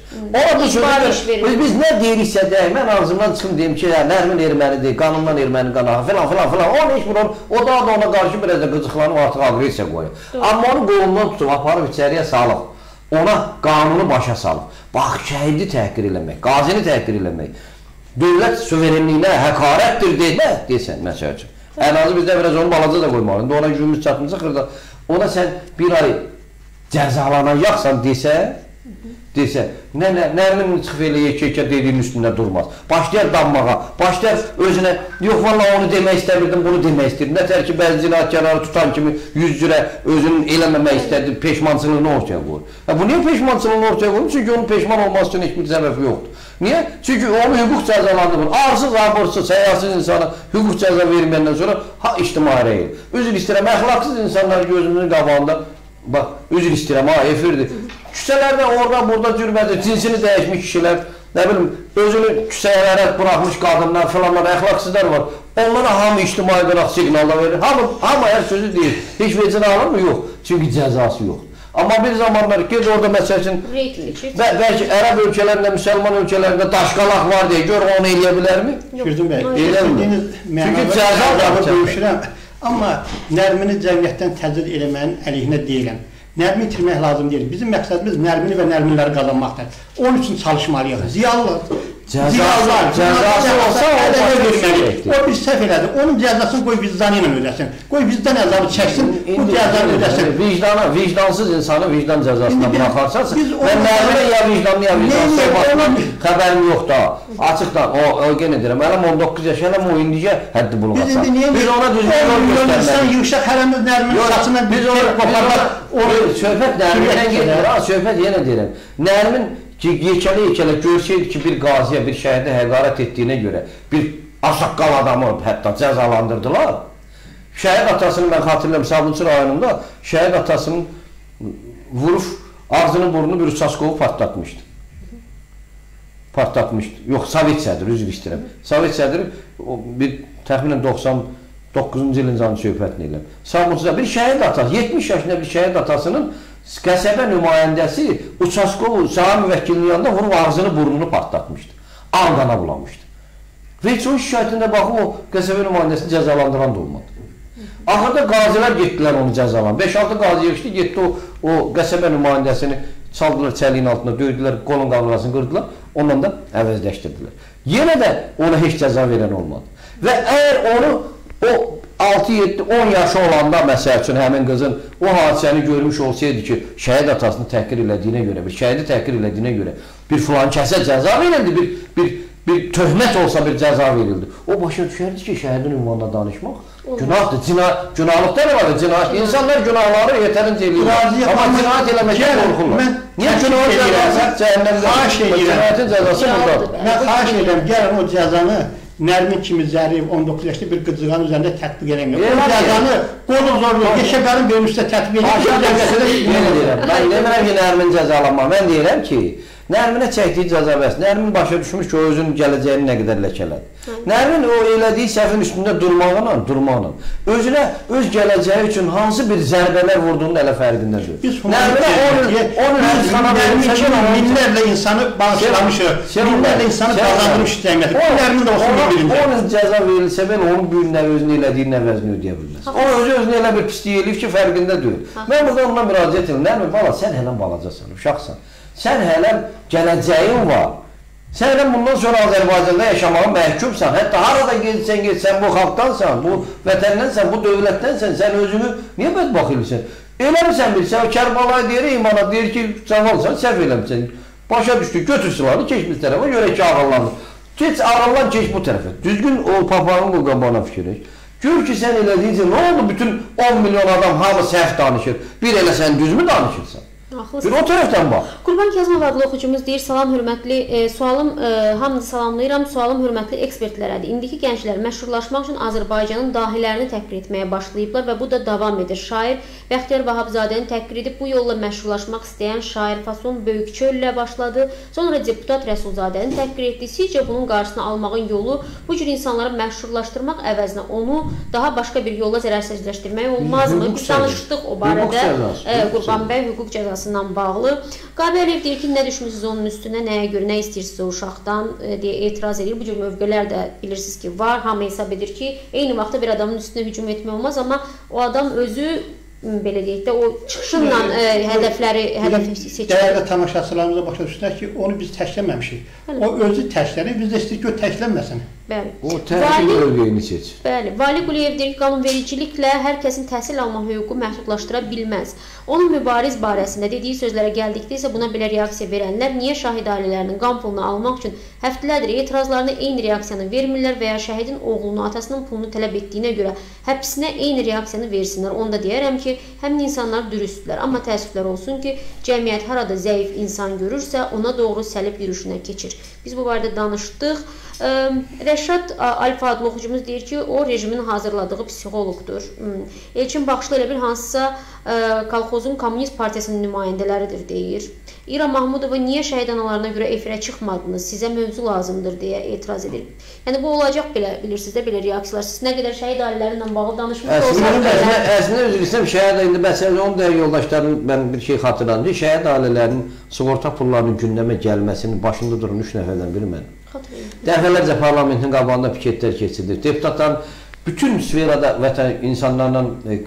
B: Məsələn, biz nə deyiriksə deyək, mən ağzımdan çıxım deyim ki, Nərmin ermənidir, qanundan erməni qanağı, filan. Onun heç bir o da ona qarşı biraz da qıcıqlanıb artıq agresiya qoyur. Amma onu qolundan tutub, aparıb içəriyə salıb, ona qanunu başa salıb. Bax, şəhidi təhqir eləmək, qazini təhqir eləmək, dövlət suverenliyinə həqarətdir deyəsən, məsəl üçün. Ən azı bizdə biraz onu balaca da qoymalı. İndi ona gücümüz çatınca xırda. Ona sən bir ay cəzalanacaqsan desə, Nərmin çıxıb elə yekə dediyin üstündə durmaz. Başlayar danmağa, başlayar özünə, yox valla onu demək istəmirdim, bunu demək istəyirdim. Nətər ki, bəzi cinayətkarları tutan kimi yüz cürə özünün eləməmək istədi, peşmançılığını ortaya qoyur. Bu niyə peşmançılığını ortaya qoyur? Çünki onun peşman olması üçün heç bir səbəbi yoxdur. Niyə? Çünki onu hüquq cəzalandırır. Arsız, abırsız, səyarsız insana hüquq cəza verməyəndən sonra ictimai rəyil. Üzr istəyirəm, əxlaqsız insanlar gözümüzün qabağında, bax, üzr istəyirəm, efirdir. Küçələrdə orada, burada cürbədir, cinsini dəyişmiş kişilər, nə bilim, özünü küçələrə buraxmış qadınlar, filanlar, əxlaqsızlar var. Onlara hamı ictimai qıraq siqnalda verir. Hamı hər sözü deyir. Heç vecinə alır mı? Yox. Çünki cəzası yoxdur. Amma bir zamanlar gec orada məsəl üçün bəlkə ərəb ölkələrində, müsəlman ölkələrində daşqalaq var deyə gör onu eləyə bilərmi?
C: Gürdün bəy,
B: çünki cəza da
C: döyüşürəm. Amma Nərmini cəmiyyətdən təcrid eləməyin əleyhinə deyiləm. Nərmini itirmək lazım deyil. Bizim məqsədimiz Nərmini və Nərminləri qazanmaqdır. Onun üçün çalışmalıyıq. Cəzası olsa o bir səhv elədi. Onun cəzasını qoy vicdanı ilə ödəsin. Qoy vicdan əzabı çəksin, bu cəzanı ödəsin.
B: Vicdansız insanı vicdan cəzasına buraxarsansa və Nərminə ya vicdanlı ya vicdansız xəbərim yoxdur. Açıqdan, o genə deyirəm, hələm 19 yaş, hələm o indicə həddi bulunarsan. Biz ona düzgün yol göstərməliyik.
C: Yığışaq hələmiz Nərminin saçından
B: biz onu qoparlar. Söhbət Nərminə gedir, söhbət yenə deyirəm. Nərmin yekələ görsəydi ki, bir qaziyə, bir şəhədə həqarət etdiyinə görə bir aşaqqal adamı hətta cəzalandırdılar. Şəhid atasını mən xatırlayım, Sabunçu rayonunda şəhid atasının vurub ağzını burnunu bir uçaskovu partlatmışdı. Yox, Sovet sədri, üzr istəyirəm. Sovet sədri təxminən 99-cu ilin canı söhbətini eləm. Sabunçuda bir şəhid atası, 70 yaşında bir şəhid atasının qəsəbə nümayəndəsi uçaskovu saha müvəkkilinin yanında vurub ağzını burnunu partlatmışdı. Qana bulamışdı. Və heç o şikayətində baxıb o qəsəbə nümayəndəsini cəzalandıran da olmadı. Axırda qazilər getdilər onu cəzalandı. 5-6 qazi yığışdı, getdi o qəsəbə nümayəndəsini çaldılar çəliyin altına, döydülər, qolun qavrasını qırdılar, ondan da əvəzləşdirdilər. Yenə də ona heç cəza verən olmadı. Və əgər onu o 6-7, 10 yaşı olanda məsəl üçün həmin qızın o hadisəni görmüş olsaydı ki, şəhid atasını təhqir elədiyinə görə, bir şəhidi təhqir elədiyinə görə bir filan kəsə cəza verildi, bir töhmət olsa bir cəza verildi. O başa düşərdi ki, şəhidin ünvanında danışmaq günahdır. Günahlıqda nə var? Cinayət. İnsanlar günahları yetərincə eləyirlər. Amma cinayət eləməkə qorxurlar. Niyə günahı cəzası cəhənnəmdə? Cinayətin cəzası buradadır.
C: Mən xahiş edirəm, gəlin o cəzanı Nərmin kimi zərif 19 yaşlı bir qızcığanın üzərində tətbiq eləməyəm. O cəzanı qolun zorluq, Yeşəqarın bölmüşdə tətbiq
B: eləyəm. Mən demirəm ki, Nərmin cəzalanma. Mən deyirəm ki, Nərminə çəkdiyi cəza bəs. Nərmin başa düşmüş ki, o özünün gələcəyini nə qədər ləkələdi. Nərmin o elədiyi səhvin üstündə durmaqla, özünə, öz gələcəyi üçün hansı bir zərbələr vurduğunun elə fərqindədir.
C: Nərmin minlərlə insanı bağışlamışıq, minlərlə insanı qazandırmış cəmiyyəti. Nərmin də olsun bir-birində.
B: Onun cəza verilsə belə, onun bu günlər özünü elədiyinin əvəzini ödəyə bilməz. O özünü elə bir pisliyi eləyib ki, fərqində deyil. Mən burada ondan müraciət edirəm. Nərmin, bala, sən hələ balacasan, uşaqsan. Sən hələ gələcəyin var. Sən hələ bundan sonra Azərbaycanda yaşamağa məhkumsan. Hətta harada getsən, bu xalqdansan, bu vətəndənsən, bu dövlətdənsən, sən özünü niyə bədbax edirsən? Eləmirsən bilsən, o Kərbalaya deyir, imana deyir ki, cavalsan, səhv eləmirsən. Başa düşdü, götür silahını, keç bir tərəfə, görə ki, ağırlanır. Keç, ağırlan, keç bu tərəfə. Düzgün ol, papağın bu qabağına fikir et. Gör ki, sən elədiyincə, nə oldu? Bütün 10 milyon adam hamı səhv danışır. Bir elə sən düzmü danışırsan? Bir o tərəfdən bax.
A: Qurban Kazımov adlı oxucumuz deyir, salam hörmətli, sualım, hamını salamlayıram, sualım hörmətli ekspertlərədir. İndiki gənclər məşhurlaşmaq üçün Azərbaycanın dahilərini təhqir etməyə başlayıblar və bu da davam edir. Şair Bəxtiyar Vahabzadəni təhqir edib, bu yolla məşhurlaşmaq istəyən şair Fason Böyükçöl ilə başladı. Sonra deputat Rəsulzadəni təhqir etdi. Sizcə bunun qarşısını almağın yolu bu cür insanları məşhurlaşdırmaq əvəzinə onu daha başqa bir yolla zərərsizləşdirmək olmazmı? Biz danışdıq o barədə. Qurban bəy hüquq cəzası bağlı. Qabəliyev deyir ki, nə düşmüsünüz onun üstünə, nəyə görə, nə istəyirsiniz o uşaqdan deyə etiraz edir. Bu cür mövqelər də bilirsiniz ki, var. Hamı hesab edir ki, eyni vaxtda bir adamın üstünə hücum etmək olmaz, amma o adam özü belə deyək də, o çıxışınla hədəfləri seçir.
C: Dəyərli tamaşaçılarımıza başa düşdük ki, onu biz təkləməmişik. O özü təklənir, biz də istəyik ki, o təklənməsin.
A: Bəli.
B: O təhsil bölgəyini seçir.
A: Bəli. Vali Quliyev deyir ki, qanunvericiliklə hər kəsin təhsil alma hüququ məhdudlaşdıra bilməz. Onun mübariz barəsində dediyi sözlərə gəldikdə isə buna belə reaksiya verənlər niyə şahid ailələrinin qan pulunu almaq üçün həftələrdir etirazlarına eyni reaksiyanı vermirlər və ya şəhidin oğlunu, atasının pulunu tələb etdiyinə görə həbsinə eyni reaksiyanı versinlər. Onu da deyərəm ki, həmin insanlar dürüstdürlər. Amma təəssüflər olsun ki, cəmiyyət harada zəif insan görürsə, ona doğru səlib yürüyüşünə keçir. Biz bu barədə danışdıq. Rəşad Alfa adlı oxucumuz deyir ki, o rejimin hazırladığı psixoloqdur. Elçin Baxışlı elə bir hansısa kolxozun Komünist Partiyasının nümayəndələridir deyir. İra Mahmudova niyə şəhid analarına görə efirə çıxmadınız, sizə mövzu lazımdır deyə etiraz edir. Yəni bu olacaq belə, bilirsiniz də belə reaksiyalar. Siz nə qədər şəhid ailələri ilə bağlı danışmış olsanız belə.
B: Əslində üzr istəyirəm, şəhid indi məsələn onun da yoldaşlarının mən bir şey xatırladım ki, şəhid ailələrinin sığorta pullarının gündəmə gəlməsinin başında duran 3 nəfərdən biri mən. Dəfələrcə parlamentin qabağında piketlər keçirilir. Deputatların bütün sferada vətən insanlarla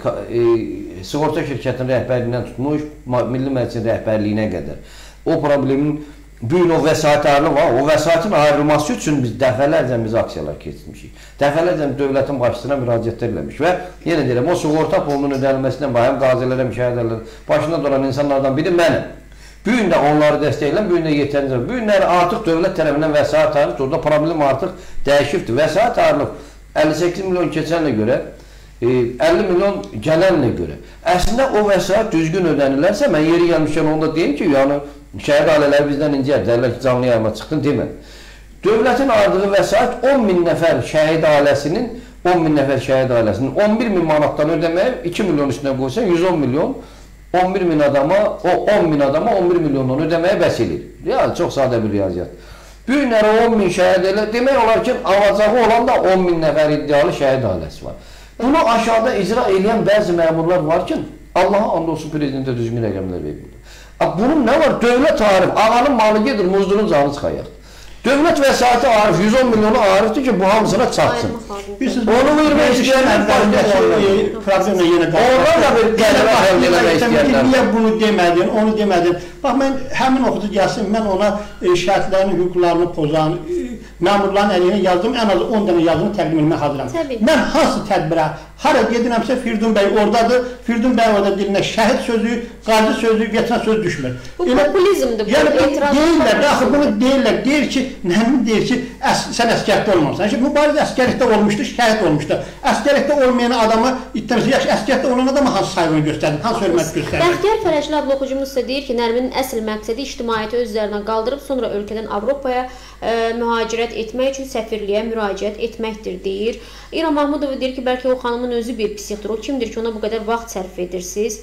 B: sığorta şirkətinin rəhbərliyindən tutmuş, Milli Məclisin rəhbərliyinə qədər. O problemin bu gün o vəsaitləri var. O vəsaitin ayrılması üçün biz dəfələrcə aksiyalar keçirmişik. Dəfələrcə dövlətin başçısına müraciətlər eləmiş və yenə deyirəm, o sığorta pulunun ödənilməsindən bayaq qazilərə, müşahidələrə başında duran insanlardan biri mənim. Bu gün də onları dəstəkləyən, bu gün də yetərincə. Bu günləri artıq dövlət tərəfindən vəsait ayrılıb, orada problem artıq dəyişibdir. Vəsait ayrılıb 58 milyon keçənlə görə, 50 milyon gələnlə görə. Əslində o vəsait düzgün ödənilərsə, mən yeri gəlmişkən onu da deyim ki, yəni şəhid ailələri bizdən incəyər, dərlər ki, canlı yayıma çıxdın demədi. Dövlətin ayırdığı vəsait 10 min nəfər şəhid ailəsinin 11 min manatdan ödəməyə 2 milyon üstünə qoysan 110 milyon 11 min adama, o 10 min adama 11 milyondan ödəməyə bəs edir. Yəni, çox sadə bir riyaziyyat. Bu günləri 10 min şəhid elə, demək olar ki, alacağı olan da 10 min nəfər iddialı şəhid ailəsi var. Bunu aşağıda icra edən bəzi məmurlar var ki, Allaha and olsun prezidentə düzgün rəqəmlər verir. Bunun nə var? Dövlət arif, ağanın malı gedir, muzdurun canı çıxayaq. Dövlət vəsaiti arif, 110 milyonu arifdir ki, bu hamısına çatsın. Onu vermək istəyənlər
C: problemlə yenə qalır.
B: Onlar da bir qəlbə həll eləmək istəyənlər.
C: Niyə bunu demədin, onu demədin? Bax, mən həmin oxucu gəlsin, mən ona şəhidlərin hüquqlarını pozan, məmurların əleyhinə yazdım, ən az 10 dənə yazımı təqdim etmək hazıram. Mən hansı tədbirə Hara gedirəmsə Firdun bəy oradadır. Firdun bəy orada dilinə şəhid sözü, qazi sözü, geçən söz düşmür.
A: Bu populizmdir.
C: Yəni deyirlər, axı bunu deyirlər. Deyir ki, Nərmin deyir ki, sən əskərlikdə olmamısan. Şimdi mübariz əskərlikdə olmuşdu, şəhid olmuşdu. Əskərlikdə olmayan adamı ittəmsə, yaxşı əskərlikdə olan adamı hansı saygını göstərdin, hansı hörmət göstərdin?
A: Bəxtiyar Fərəcli adlı oxucumuz ise deyir ki, Nərminin əsl məqsədi ictimaiyyəti öz üzərindən qaldırıb, sonra ölkədən Avropaya mühacirət etmək üçün səfirliyə müraciət etməkdir, deyir. İra Mahmudova deyir ki, bəlkə o xanımın özü bir psixdir. O kimdir ki, ona bu qədər vaxt sərf edirsiniz?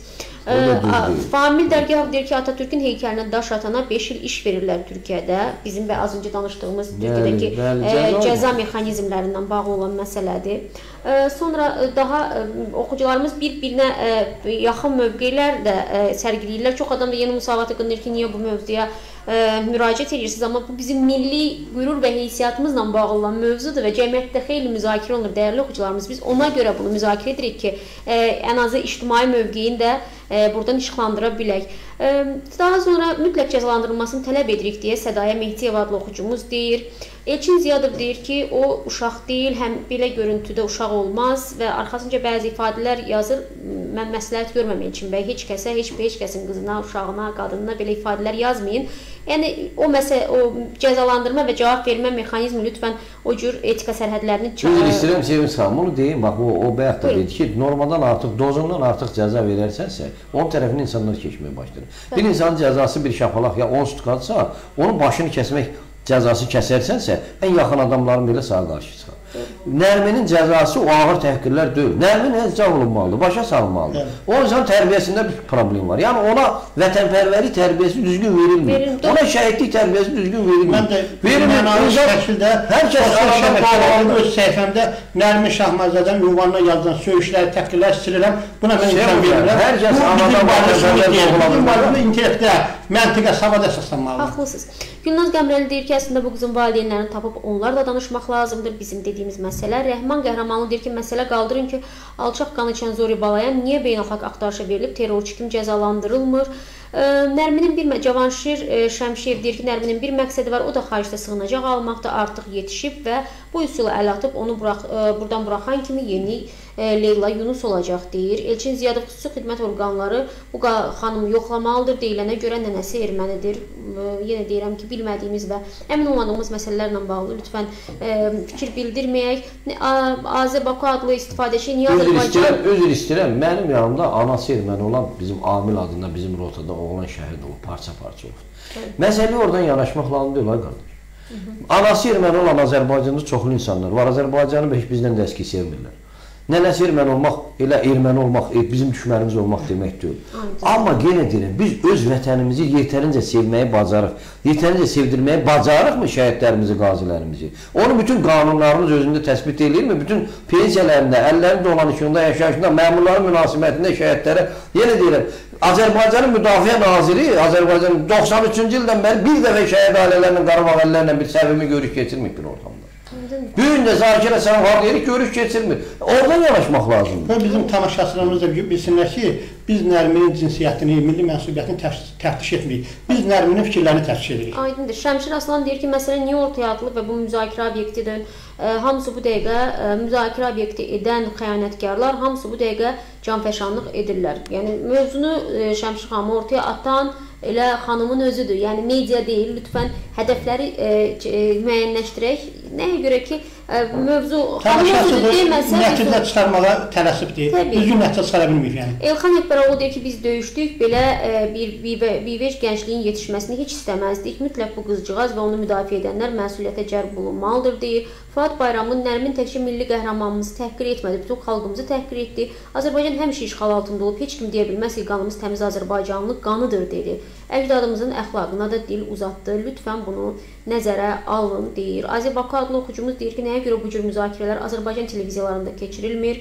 A: Famil Dərgahov deyir ki, Atatürk'ün heykəlinə daş atana 5 il iş verirlər Türkiyədə. Bizim və az öncə danışdığımız Türkiyədəki cəza mexanizmlərindən bağlı olan məsələdir. Sonra daha oxucularımız bir-birinə yaxın mövqelər də sərgiləyirlər. Çox adam da yeni müsavat qınır ki, niyə bu mövzuya müraciət edirsiniz, amma bu bizim milli qürur və heysiyyatımızla bağlı olan mövzudur və cəmiyyətdə xeyli müzakirə olunur, dəyərli oxucularımız. Biz ona görə bunu müzakirə edirik ki, ən azı ictimai mövqeyin də buradan işıqlandıra bilək. Daha sonra mütləq cəzalandırılmasını tələb edirik deyə Sədaya Mehdiyeva adlı oxucumuz deyir. Elçin Ziyadov deyir ki, o uşaq deyil, həm belə görüntüdə uşaq olmaz və arxasınca bəzi ifadələr yazır. Mən məsləhət görməm Elçin bəy, heç kəsə, heç kəsin qızına, uşağına, qadınına belə ifadələr yazmayın. Yəni o cəzalandırma və cavab vermə mexanizmi lütfən o cür etika sərhədlərini
B: çağırır. Üzr istəyirəm Sevim xanım, bunu deyim, bax o bayaq da dedi ki, normadan artıq, dozundan artıq cəza verərsənsə, onun tərəfindən insanlar keçməyə başlayır. Bir insanın cəzası bir şapalaq ya 10 stukadsa, onun başını kəsmək cəzası kəsərsənsə, ən yaxın adamların belə sağa qarşı çıxar. Nərminin cəzası o ağır təhqirlər deyil. Nərmin həzca olunmalıdır, başa salınmalıdır. O insan tərbiyəsində bir problem var. Yəni ona vətənpərvəri tərbiyəsi düzgün verilmir. Ona şəhidlik tərbiyəsi düzgün verilmir.
C: Mən də mənalı şəkildə sosial şəbəkələrdə öz səhifəmdə Nərmin Şahmazadan ünvanına yazılan söyüşləri, təhqirlər silirəm. Buna mən imkan verirəm.
B: Hər kəs anadan
C: başlayır. İntellektdə, məntiqə, savada əsaslanmalıdır.
A: Haqlısınız. Gülnaz Qəmrəli deyir ki, əslində bu qızın valideynlərini tapıb onlarla danışmaq lazımdır. Bizim dediyimiz məsələ. Rəhman Qəhrəmanlı deyir ki, məsələ qaldırın ki, alçaq qan içən Zori Balayan niyə beynəlxalq axtarışa verilib, terrorçu kimi cəzalandırılmır? Nərminin Cavanşir Şəmşiyev deyir ki, Nərminin bir məqsədi var, o da xaricdə sığınacaq almaqda artıq yetişib və bu üsulu əl atıb onu buradan buraxan kimi yeni Leyla Yunus olacaq deyir. Elçin Ziyadov xüsusi xidmət orqanları bu xanımı yoxlamalıdır, deyilənə görə nənəsi ermənidir. Yenə deyirəm ki, bilmədiyimiz və əmin olmadığımız məsələlərlə bağlı lütfən fikir bildirməyək. Azə Baku adlı istifadəçi niyə Azərbaycan...
B: Üzr istəyirəm, mənim yanımda anası erməni olan bizim Amil adında bizim rotada oğlan şəhid olub, parça-parça olub. Məsələ oradan yanaşmaq lazım deyil, ay qardaş. Anası erməni olan Azərbaycanda çoxlu insanlar var. Azərbaycanı heç bizdən də əski sevmirlər. Nənəsi erməni olmaq, elə erməni olmaq, bizim düşmənimiz olmaq demək deyil. Amma yenə deyirəm, biz öz vətənimizi yetərincə sevməyi bacarıq. Yetərincə sevdirməyi bacarıqmı şəhidlərimizi, qazilərimizi? Onu bütün qanunlarımız özündə təsbit edirmi? Bütün pensiyalarında, əllərin dolanışında, yaşayışında, məmurların münasibətində şəhidlərə, yenə deyirəm, Azərbaycanın Müdafiə Naziri, Azərbaycanın 93-cü ildən bəri bir dəfə şəhid ailələrlə, Qarabağ əllərlə bir səvimi görüş keçirməyib bir ortamda. Bu gün də Zakir Həsən var deyirik, görüş keçirmir. Oradan yanaşmaq lazımdır.
C: Bizim tamaşaçılarımız da bilsinlər ki, biz Nərminin cinsiyyətini, milli mənsubiyyətini təftiş etmirik. Biz Nərminin fikirlərini təftiş edirik.
A: Aydındır. Şəmşir Aslan deyir ki, məsələ niyə ortaya atılıb və bu müzakirə obyektidir? Hamısı bu dəqiqə müzakirə obyekti edən xəyanətkarlar, hamısı bu dəqiqə canfəşanlıq edirlər. Yəni, mövzunu Şəmşir xanımı ortaya atan elə xanımın özüdür. Yəni, media deyil, lütfən hədəfləri müəyyənləşdirək. Nəyə görə ki, mövzu xanımın özü deməsə...
C: Nəticə çıxarmağa tələsibdir. Düzgün nəticə çıxara bilməyib, yəni.
A: Elxan Əkbəroğlu deyir ki, biz döyüşdük, belə bir bivec gəncliyin yetişməsini heç istəməzdik. Mütləq bu qızcığaz və onu müdafiə edənlər məsuliyyətə cəlb olunmalıdır, deyir. Fuad Bayramın Nərmin təkcə milli qəhrəmanımızı təhqir etmədi, bütün xalqımızı təhqir etdi. Azərbaycan həmişə işğal altında olub, heç kim deyə bilməz ki, qanımız təmiz Azərbaycanlıq qanıdır, dedi. Əcdadımızın əxlaqına da dil uzatdı. Lütfən bunu nəzərə alın, deyir. Azə Baku adlı oxucumuz deyir ki, nəyə görə bu cür müzakirələr Azərbaycan televiziyalarında keçirilmir?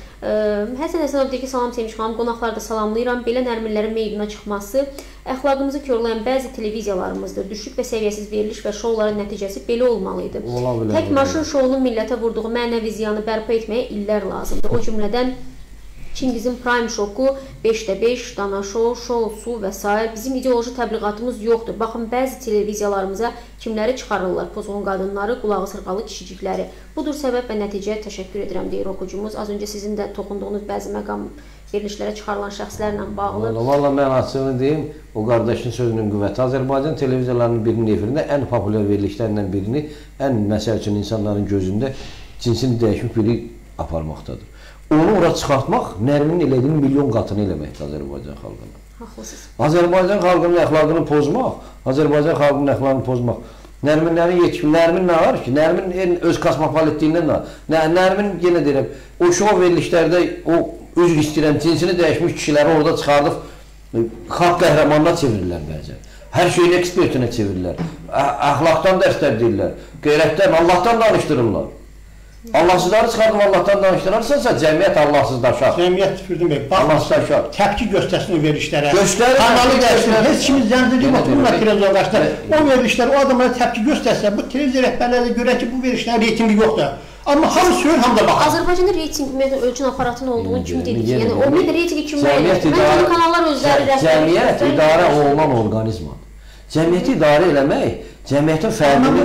A: Həsən Həsənov deyir ki, salam Sevinç xanım, qonaqları da salamlayıram. Belə nərminlərin meydana çıxması əxlaqımızı körləyən bəzi televiziyalarımızdır. Düşük və səviyyəsiz veriliş və şouların nəticəsi belə olmalıydı. Tək maşın şounun millətə vurduğu mənəvi ziyanı bərpa etməyə illər lazımdır. O cümlədən Çingizin Prime Şoku, 5'də 5, Dana Show, Showsu və s. Bizim ideoloji təbliğatımız yoxdur. Baxın, bəzi televiziyalarımıza kimləri çıxarırlar? Pozğun qadınları, qulağı sırğalı kişicikləri. Budur səbəb və nəticəyə təşəkkür edirəm, deyir oxucumuz. Az öncə sizin də toxunduğunuz bəzi məqam verilişlərə çıxarılan şəxslərlə bağlı.
B: Valla mən açığını deyim, o qardaşın sözünün qüvvəti. Azərbaycan televiziyalarının birinin efirində ən populyar verilişlərindən birini, ən məsəl üçün insanların gözündə cinsini dəyişmiş biri aparmaqdadır. Onu ora çıxartmaq, Nərminin elədiyinin milyon qatını eləməkdir Azərbaycan xalqına.
A: Haqlısınız.
B: Azərbaycan xalqının əxlaqını pozmaq, Azərbaycan xalqının əxlaqını pozmaq. Nərminlərin yetişimi, Nərmin nə var ki? Nərmin öz kosmopolitliyindən nə? Nərmin, yenə deyirəm, o şov verilişlərdə o üzr istəyirəm, cinsini dəyişmiş kişiləri orada çıxardıb xalq qəhrəmanına çevirirlər bəzən. Hər şeyin ekspertinə çevirirlər. Əxlaqdan dərslər deyirlər. Qeyrətdən, Allahdan danışdırırlar. Allahsızları çıxardıb Allahdan danışdırarsansa, cəmiyyət Allahsızlaşar.
C: Cəmiyyət Firdun bəy,
B: Allahsızlaşar.
C: Təpki göstərsin o verilişlərə.
B: Göstərir.
C: Kanalı dərssin. Heç kimi zəncirlik otururlar televizyon qarşısında. O verilişlər, o adamlara təpki göstərsə, bu televiziya rəhbərləri görə ki, bu verilişlərin reytingi yoxdur. Amma hamı söyür, hamı da baxır.
A: Azərbaycanda reyting ölçün aparatının olduğunu kim dedik? Yəni, o bir reytingi kim verir?
B: Məncə
A: kanallar özləri
B: Cəmiyyət idarə olunan orqanizmadır. Cəmiyyəti idarə eləmək, cəmiyyətin fərdini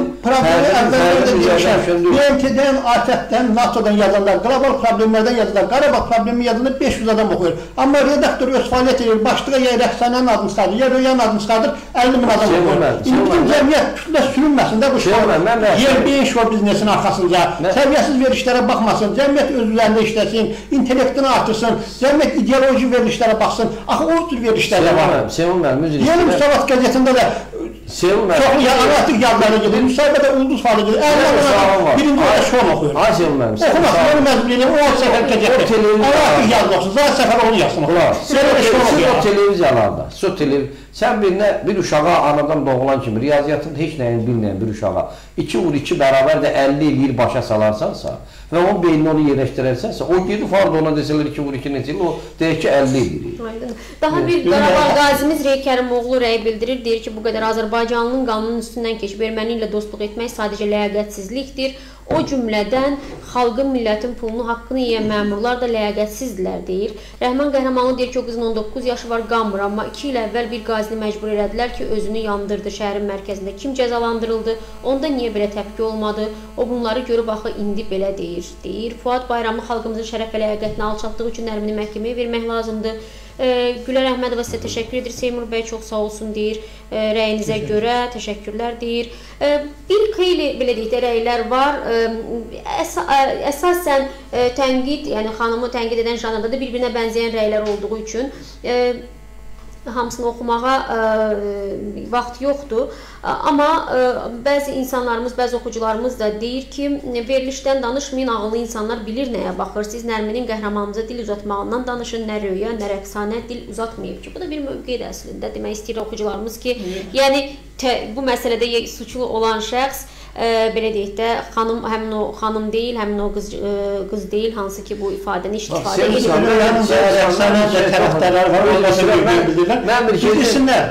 C: BMT-dən, ATƏT-dən, NATO-dan yazanlar, qlobal problemlərdən yazanlar, Qarabağ problemi yazanlar 500 adam oxuyur. Amma redaktor öz fəaliyyət edir, başlığa ya Rəxsanənin adını çıxardır, ya Röyanın adını çıxardır, 50 min adam oxuyur. İndi cəmiyyət kütlə sürünməsin də bu yerbeyin şov biznesin arxasınca, səviyyəsiz verilişlərə baxmasın, cəmiyyət öz üzərində işləsin, intellektini artırsın, cəmiyyət ideoloji verilişlərə baxsın. Axı o tür verilişlərə var. Yeni Müsavat qəzetində də çoxlu analitik yazıları gedir, müsahibədə ulduz falı gedir. Birinci orada şov oxuyur. Oxumasın, onu məzbulini 10 səfər gecəkdir. Analitik yazı oxusun, zaten səfər onu yazsın.
B: Siz o televiziyalarda, sən bir uşağa anadan doğulan kimi, riyaziyyatın heç nəyini bilməyən bir uşağa 2 vur 2 bərabər də 50 eləyir başa salarsansa və onun beynini onu yerləşdirərsənsə, o gedi farda ona desələr 2 vur 2 neçə il, o deyək ki 50 eləyir.
A: Daha bir Qarabağ qazimiz Rey Kərimoğlu rəy bildirir, deyir ki, bu qədər Azərbaycanlının qanunun üstündən keçib erməni ilə dostluq etmək sadəcə ləyaqətsizlikdir. O cümlədən xalqın, millətin pulunu, haqqını yeyən məmurlar da ləyaqətsizdirlər, deyir. Rəhman Qəhrəmanlı deyir ki, o qızın 19 yaşı var, qanmır, amma 2 il əvvəl bir qazini məcbur elədilər ki, özünü yandırdı şəhərin mərkəzində. Kim cəzalandırıldı? Onda niyə belə təpki olmadı? O bunları görüb axı indi belə deyir. Fuad Bayramlı xalqımızın şərəf və ləyaqətini alçaltdığı üçün Nərmini məhkəməyə vermək lazımdır. Gülər Əhmədova sizə təşəkkür edir. Seymur bəy çox sağ olsun deyir. Rəyinizə görə təşəkkürlər deyir. Bir xeyli belə deyək də rəylər var. Əsasən tənqid, yəni xanımı tənqid edən janrda da bir-birinə bənzəyən rəylər olduğu üçün hamısını oxumağa vaxt yoxdur. Amma bəzi insanlarımız, bəzi oxucularımız da deyir ki, verilişdən danışmayın, ağıllı insanlar bilir nəyə baxır. Siz Nərminin qəhrəmanımıza dil uzatmağından danışın, nə Röya, nə Rəqsanə dil uzatmayıb ki. Bu da bir mövqedir əslində. Demək istəyir oxucularımız ki, yəni bu məsələdə suçlu olan şəxs belə deyək də, həmin o xanım deyil, həmin o qız deyil, hansı ki bu ifadəni istifadə edir.
C: Rəqsanə tərəfdarlar var, mən bir şey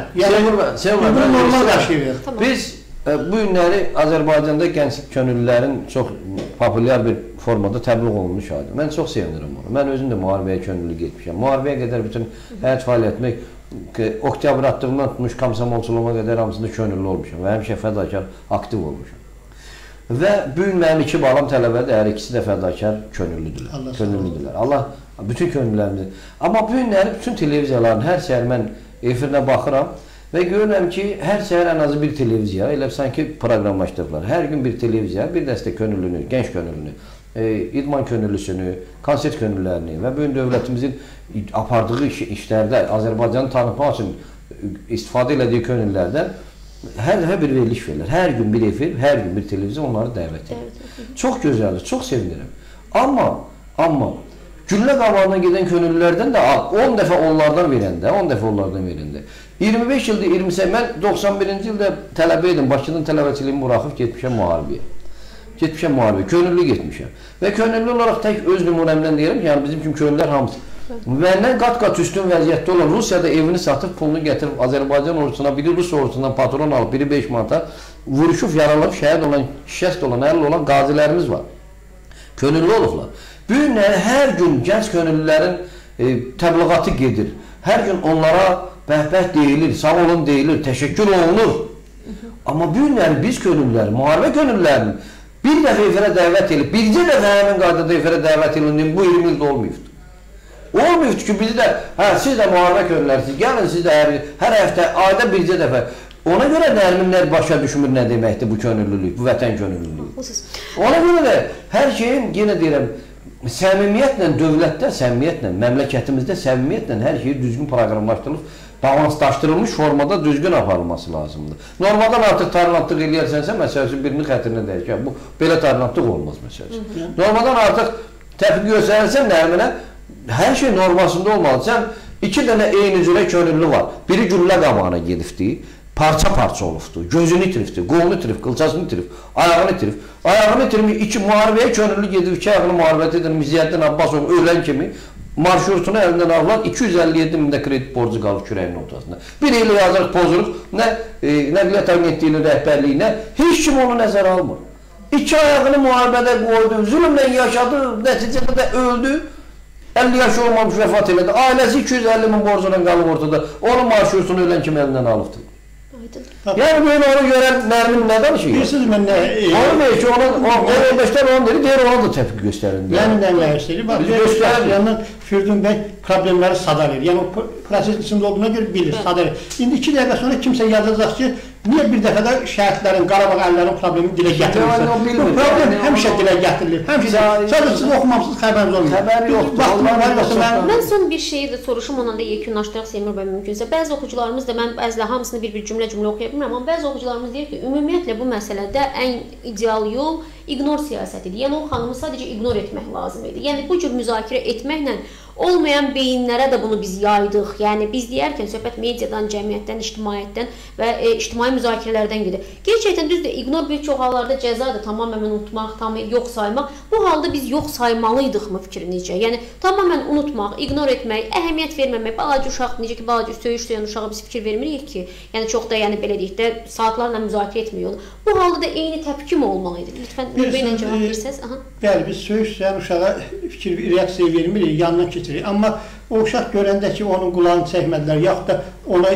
C: deyim.
B: Biz bu günləri Azərbaycanda gənc könüllülərin çox populyar bir formada təbliğ olunmuş şahidi. Mən çox sevinirəm onu. Mən özüm də müharibəyə könüllü getmişəm. Müharibəyə qədər bütün həyat fəaliyyətimi oktyabr attığımdan tutmuş komsomolçuluğuma qədər hamısında könüllü olmuşam və həmişə fədakar, aktiv olmuşam. Və bu gün mənim 2 balam tələbədir, hər ikisi də fədakar könüllüdürlər. Allah bütün könüllülərimizi. Amma bu günləri bütün televiziyaların hər səhər mən efirinə baxıram və görürəm ki, hər səhər ən azı bir televiziya, elə sanki proqramlaşdırıblar. Hər gün bir televiziya, bir dəstə könüllünü, gənc könüllünü, idman könüllüsünü, konsert könüllülərini və bu gün dövlətimizin apardığı işlərdə Azərbaycanı tanıtmaq üçün istifadə elədiyi könüllülərdən hər bir veriliş verirlər. Hər gün bir efir, hər gün bir televiziya onları dəvət edir. Çox gözəldir, çox sevinirəm. Amma güllə qabağına gedən könüllülərdən də 10 dəfə onlardan verəndə, 25 ildir, 28, mən 91-ci ildə tələbə edim, Bakının tələbəçiliyimi buraxıb getmişəm müharibəyə. Könüllü getmişəm. Və könüllü olaraq tək öz nümunəmdən deyirəm ki, yəni bizim kimi könüllülər hamısı. Məndən qat-qat üstün vəziyyətdə olan Rusiyada evini satıb, pulunu gətirib Azərbaycan ordusuna, biri Rus ordusundan patron alıb, biri 5 manata vuruşub, yaralanıb, şəhid olan, şəst olan, əlil olan qazilərimiz var. Könüllü olublar. Bu günləri hər gün gənc könüllülərin təbliğatı gedir. Hər gün onlara bəhbəh deyilir, sağ olun deyilir, təşəkkür olunur. Amma bu günləri biz könüllülər, müharibə könüllülərini bir dəfə efirə dəvət edib, bircə dəfə həmin qaydada efirə dəvət edildi, bu 20 ildə olmayıbdır. Olmayıbdır ki, bizi də, siz də müharibə könüllərsiniz, gəlin siz də hər həftə, ayda bircə dəfə. Ona görə Nərminlər başa düşmür nə deməkdir bu könüllülük, bu vətən könüllülüyü. Ona görə də hər şeyin, yenə deyirəm, səmimiyyətlə, dövlətdə səmimiyyətlə, məmləkətimizdə səmimiyyətlə hər şey düzgün proqramlaşdırılıb, balanslaşdırılmış formada düzgün aparılması lazımdır. Normaldan artıq tarilatlıq eləyərsənsə, məsələsi birinin xətrinə dəyək. Bu, belə tarilatlıq olmaz məsələsi. Normaldan artıq təfriq göstərirsən Nərminə, hər şey normasında olmalı. Sən 2 dənə eyni cürə könüllü var. Biri güllə qabağına gedibdir, parça-parça olubdur, gözünü itiribdir, qolunu itirib, qılçasını itirib, ayağını itirib. Ayağını itirib, 2 müharibəyə könüllü gedib, 2 ayağını müharibət edir, Miziyyəddin Abbasov ölən kimi marşrutunu əlindən alırlar, 257 min də kredit borcu qalıb kürəyinin ortasında. Bir il yazırıq, pozuruq, nə Nəqliyyat Agentliyinin rəhbərliyinə, heç kim onu nəzərə almır. 2 ayağını müharibədə qoydu, zülmlə yaşadı, nəticədə də öldü. 50 yaşı olmamış vəfat elədi. Ailəsi 250 min borcundan qalıb ortada. Onun marşrutunu ölən kimi əlindən alıbdır. Yəni böyle onu görən Nərmin nə danışır?
C: Bilirsiniz mən nə?
B: Onu deyir ki, o yoldaşlar onu deyir, ona da təpki göstərin.
C: Yəni nə göstərir? Bax, göstərir. Yanından Firdun bəy problemləri sadalayır. Yəni o proses içində olduğuna görə bilir, sadalayır. İndi 2 dəqiqə sonra kimsə yazacaq ki, niyə bir dəfə də şəhidlərin, Qarabağ əllərinin problemi dilə gətirilirsə? Bu problem həmişə dilə gətirilir. Həmişə. Sadəcə siz oxumamısınız, xəbəriniz olmuyor.
B: Xəbər yoxdur.
A: Mən son bir şeyi də soruşum, ondan da yekunlaşdıraq Seymur bəy mümkünsə. Bəzi oxucularımız da, mən bəzilə hamısını bir cümlə oxuya bilmirəm, amma bəzi oxucularımız deyir ki, ümumiyyətlə bu məsələdə ən ideal yol ignor siyasətidir. Yəni o xanımı sadəcə ignor etmək lazım idi. Yəni bu cür müzakirə etməklə olmayan beyinlərə də bunu biz yaydıq. Yəni biz deyərkən söhbət mediadan, cəmiyyətdən, ictimaiyyətdən və ictimai müzakirələrdən gedir. Gerçəkdən düzdür, ignor bir çox hallarda cəzadır, tamamilə unutmaq, tamamilə yox saymaq. Bu halda biz yox saymalıydıq fikrinizcə? Yəni tamamilə unutmaq, ignor etmək, əhəmiyyət verməmək, balaca uşaq, necə ki balaca söyüş söyləyən uşağa biz fikir vermirik ki, yəni çox da yəni belə deyək də saatlarla müzakirə etmiyor. Bu halda da eyni təpki mi olmalıydı? Lütfən növbə ilə cavab versəz.
C: Bəli, biz söyüş söyləyən uşağa fikir, reaksiya vermirik, yanından keçirik. Amma o uşaq görəndə ki, onun qulağını çəkmədilər, yaxud da ona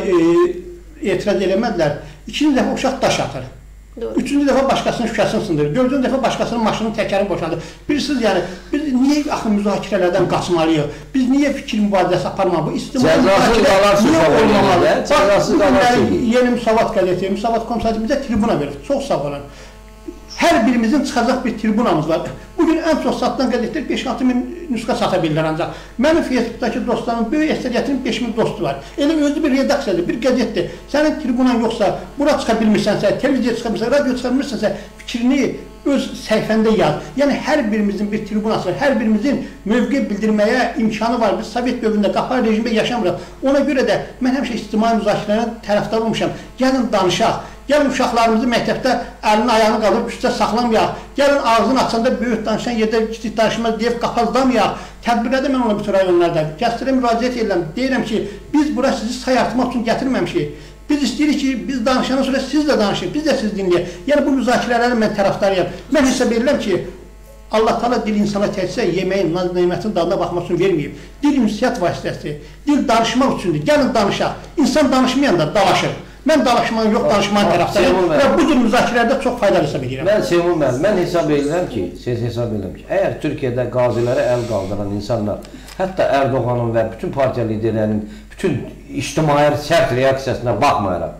C: etiraz eləmədilər, 2-ci dəfə uşaq daş atır. 3-cü dəfə başqasının şüşəsini sındırır, 4-cü dəfə başqasının maşının təkərini boşaldır. Bilirsiniz, yəni, biz niyə axı müzakirələrdən qaçmalıyıq? Biz niyə fikir mübadiləsi aparmalıyıq? Bu istimai müzakirə niyə olmamalı? Bax, bu günləri yeni Müsavat qəzeti, Müsavat Komissiyası bizə tribuna verir, çox sağ olun. Hər birimizin çıxacaq bir tribunamız var. Bugün ən çox satılan qəzetlər 5-6 min nüsxə sata bilirlər ancaq. Mənim Facebookdakı dostlarımın böyük əksəriyyətinin 5 min dostu var. Elə özü bir redaksiyadır, bir qəzetdir. Sənin tribunan yoxsa, bura çıxa bilmirsənsə, televiziyaya çıxa bilmirsənsə, radio çıxa bilmirsənsə, fikrini öz səhifəndə yaz. Yəni hər birimizin bir tribunası var, hər birimizin mövqe bildirməyə imkanı var. Biz Sovet dövründə qapalı rejimdə yaşamırıq. Ona görə də mən həmişə ictimai müzakirələrin tərəfdarı olmuşam. Gəlin danışaq. Gəlin uşaqlarımızı məktəbdə əlini ayağını qaldırıb üstə saxlamayaq. Gəlin ağzını açanda böyük danışan yerdə kiçik danışmaz deyib qapazlamayaq. Tədbirlərdə mən ona bütün rayonlarda gəstirə müraciət edirəm. Deyirəm ki, biz bura sizi say artırmaq üçün gətirməmişik. Biz istəyirik ki, biz danışandan sonra siz də danışın, biz də siz dinləyək. Yəni bu müzakirələrin mən tərəfdarıyam. Mən hesab edirəm ki, Allah Teala dil insana təkcə yeməyin, nemətin dadına baxmaq üçün verməyib. Dil ünsiyyət vasitəsi, dil danışmaq üçündür. Gəlin danışaq. İnsan danışmayan da dalaşır. Mən dalaşmanın yox, danışmanın tərəfdarıyam və bu cür müzakirələrdə çox faydalı hesab edirəm.
B: Mən Seymur müəllim, mən hesab edirəm ki, əgər Türkiyədə qazilərə əl qaldıran insanlar, hətta Erdoğanın və bütün partiya liderlərinin bütün ictimai sərt reaksiyasına baxmayaraq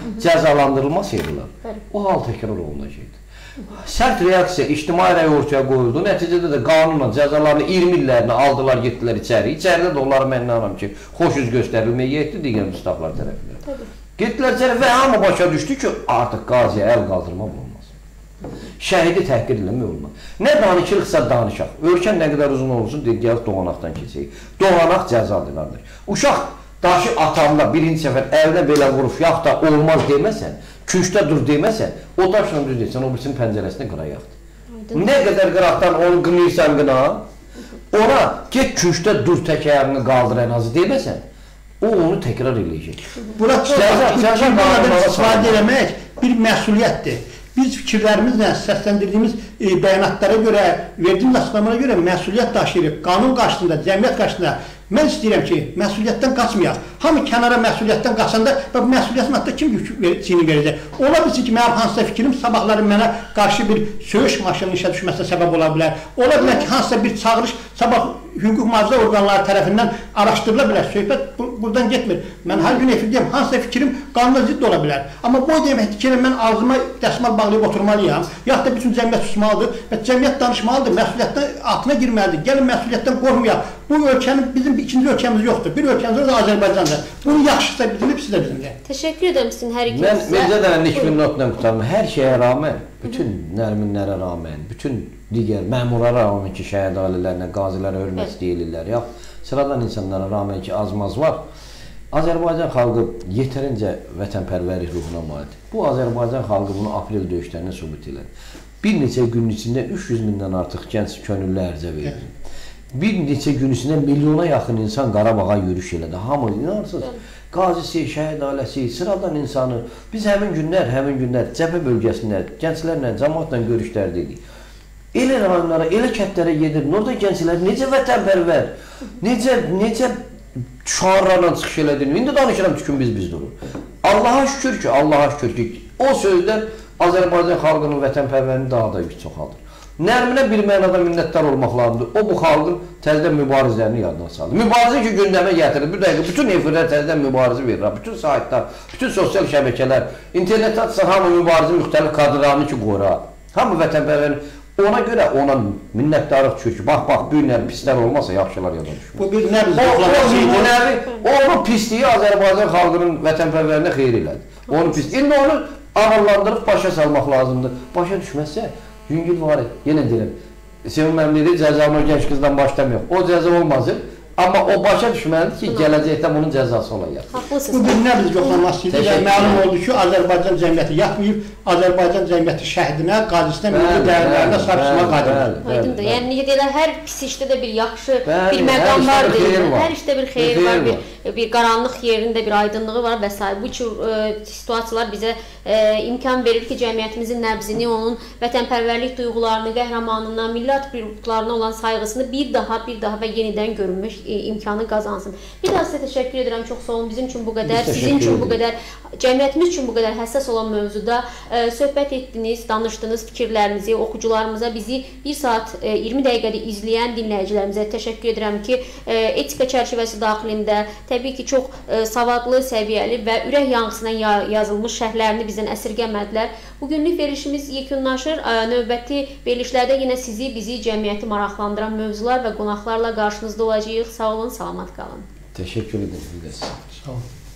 B: cəzalandırılmasaydılar, o hal təkrar olunacaqdı. Sərt reaksiya ictimai rəy ortaya qoyuldu, nəticədə də qanunla cəzalarını 20 illərini aldılar, getdilər içəri. İçəridə də onları mən inanıram ki, xoş yüz göstərilməyə yetdi digər müstəqlar tərəfləri. Getdilər içəri və hamı başa düşdü ki, artıq qaziyə əl qaldırmaq olmaz. Şəhidi təhqir eləmək olmaz. Nə danışırıqsa danışaq. Ölkən nə qədər uzun olursun, deyək, doğanaqdan keçək. Doğanaq cəzadır, qardaş. Uşaq daşı atanda birinci səfər əlinə belə vurub, yaxud da olmaz deməsən, küncdə dur deməsən, o daşla düz deyirsən, o birisinin pəncərəsini qırayaqdır. Nə qədər qıraqdan onu qınıyırsan qına, ona get küncdə dur, tək ayağını qaldır ən azı deməsən, o onu təkrar eləyəcək.
C: Bura istifadə eləmək bir məsuliyyətdir. biz fikirlərimizlə səsləndirdiyimiz bəyanatlara görə, verdiyimiz açıqlamalara görə məsuliyyət daşıyırıq. Qanun qarşısında, cəmiyyət qarşısında mən istəyirəm ki, məsuliyyətdən qaçmayaq. Hamı kənara məsuliyyətdən qaçanda və bu məsuliyyətin haqqında kim yükçini verəcək? Ola bilsin ki, mənim hansısa fikrim sabahları mənə qarşı bir söyüş maşınının işə düşməsinə səbəb ola bilər. Ola bilər ki, hansısa bir çağırış sabah hüquq mühafizə orqanları tərəfindən araşdırıla bilər. Söhbət buradan getmir. Mən hər gün efirdəyəm, hansısa fikrim qanuna zidd ola bilər. Amma bu deməkdir ki, mən ağzıma dəsmal bağlayıb oturmalıyam. Yaxud da bütün cəmiyyət susmalıdır və cəmiyyət danışmalıdır, məsuliyyətdən altına girməlidir. Gəlin məsuliyyətdən qorxmayaq. Bu ölkənin bizim ikinci ölkəmiz yoxdur. Bir ölkəmiz orada Azərbaycandır. Bunu yaxşısa bizimdir, pis də bizimdir.
A: Təşəkkür edirəm sizin hər ikinizə.
B: Mən Mirzə dənənin 2000 notla qutarım. Hər şeyə rağmen, bütün nərminlərə rağmen, bütün digər məmurlara rağmen ki, şəhid ailələrinə, qazilərə hörmət deyilirlər, ya sıradan insanlara rağmen ki, azmaz var. Azərbaycan xalqı yetərincə vətənpərvərlik ruhuna malikdir. Bu Azərbaycan xalqı bunu aprel döyüşlərinə sübut edir. Bir neçə gün içində 300 mindən artıq gənc könüllü ərizə verir. Bir neçə gün içində milyona yaxın insan Qarabağa yürüş elədi. Hamı inarsız. Qazisi, şəhid ailəsi, sıradan insanı. Biz həmin günlər cəbhə bölgəsində gənclərlə, cəmaatla görüşlərdəydik. Elə rayonlara, elə kətlərə gedir. Orada gənclər necə vətənpərvər, necə şüarlarla çıxış elədir. İndi danışıram tükün biz durur. Allah'a şükür ki, o sözlər Azərbaycan xalqının vətənpərvərini daha da çoxaldır. Nərminə bir mənada minnətdar olmaq lazımdır. O, bu xalqın təzədən mübarizələrini yadına saldı. Mübarizə ki, gündəmə gətirir. Bir dəqiqə, bütün efirlər təzədən mübarizə verir. Bütün saytlar, bütün sosial şəbəkələr, internetdə atsa hamı mübarizə müxtəlif kadrlarını ki, qoyur. Hamı vətənpərvərini. Ona görə ona minnətdarlıq düşür ki, bax, bu günlər pislər olmasa, yaxşılar yada düşmür.
C: Bu bir nəvz.
B: Onun pisliyi Azərbaycan xalqının vətənpərvərinə xeyir elədi. Onun pisliyi. İndi onu ağırlandırıb başa salmaq lazımdır. Başa düşməzsə, Yüngül var, yenə deyirəm, Sevim məmnədir, cəzanı o gənc qızdan başlamayaq. O cəza olmazdır, amma o başa düşməlidir ki, gələcəkdə bunun cəzası olacaq.
C: Bu bir nəvz yoxlaması idi və məlum oldu ki, Azərbaycan cəmiyyəti yatmayıb, Azərbaycan cəmiyyəti şəhidinə, qazisinə, milli dəyərlərinə sarışma qadirdir.
A: Aydındır, yəni necə deyirlər, hər pis işdə də bir yaxşı, bir məqam vardır, hər işdə bir xeyir var, bir qaranlıq yerində bir aydınlığı var və s. Bu situasiyalar bizə imkan verir ki, cəmiyyətimizin nəbzini, onun vətənpərvərlik duyğularını, qəhrəmanına, millət hüquqlarına olan sayğısını bir daha və yenidən görünmüş imkanı qazansın. Bir daha sizə təşəkkür edirəm, çox sağ olun. Bizim üçün bu qədər, sizin üçün bu qədər, cəmiyyətimiz üçün bu qədər həssas olan mövzuda söhbət etdiniz, danışdınız fikirlərinizi, oxucularımıza, bizi 1 saat 20 dəqiqədə izləyən dinləyicilərimizə təşəkkür edirəm ki, etika çərçivəsi daxilində təbii ki, çox savadlı, səviyyəli və ürək yanğısına yazılmış şərhlərini bizdən əsirgəmədilər. Bugünlük verilişimiz yekunlaşır. Növbəti verilişlərdə yenə sizi, bizi, cəmiyyəti maraqlandıran mövzular və qonaqlarla qarşınızda olacağıq. Sağ olun, salamat qalın.
B: Təşəkkür edirəm.
C: Sağ olun.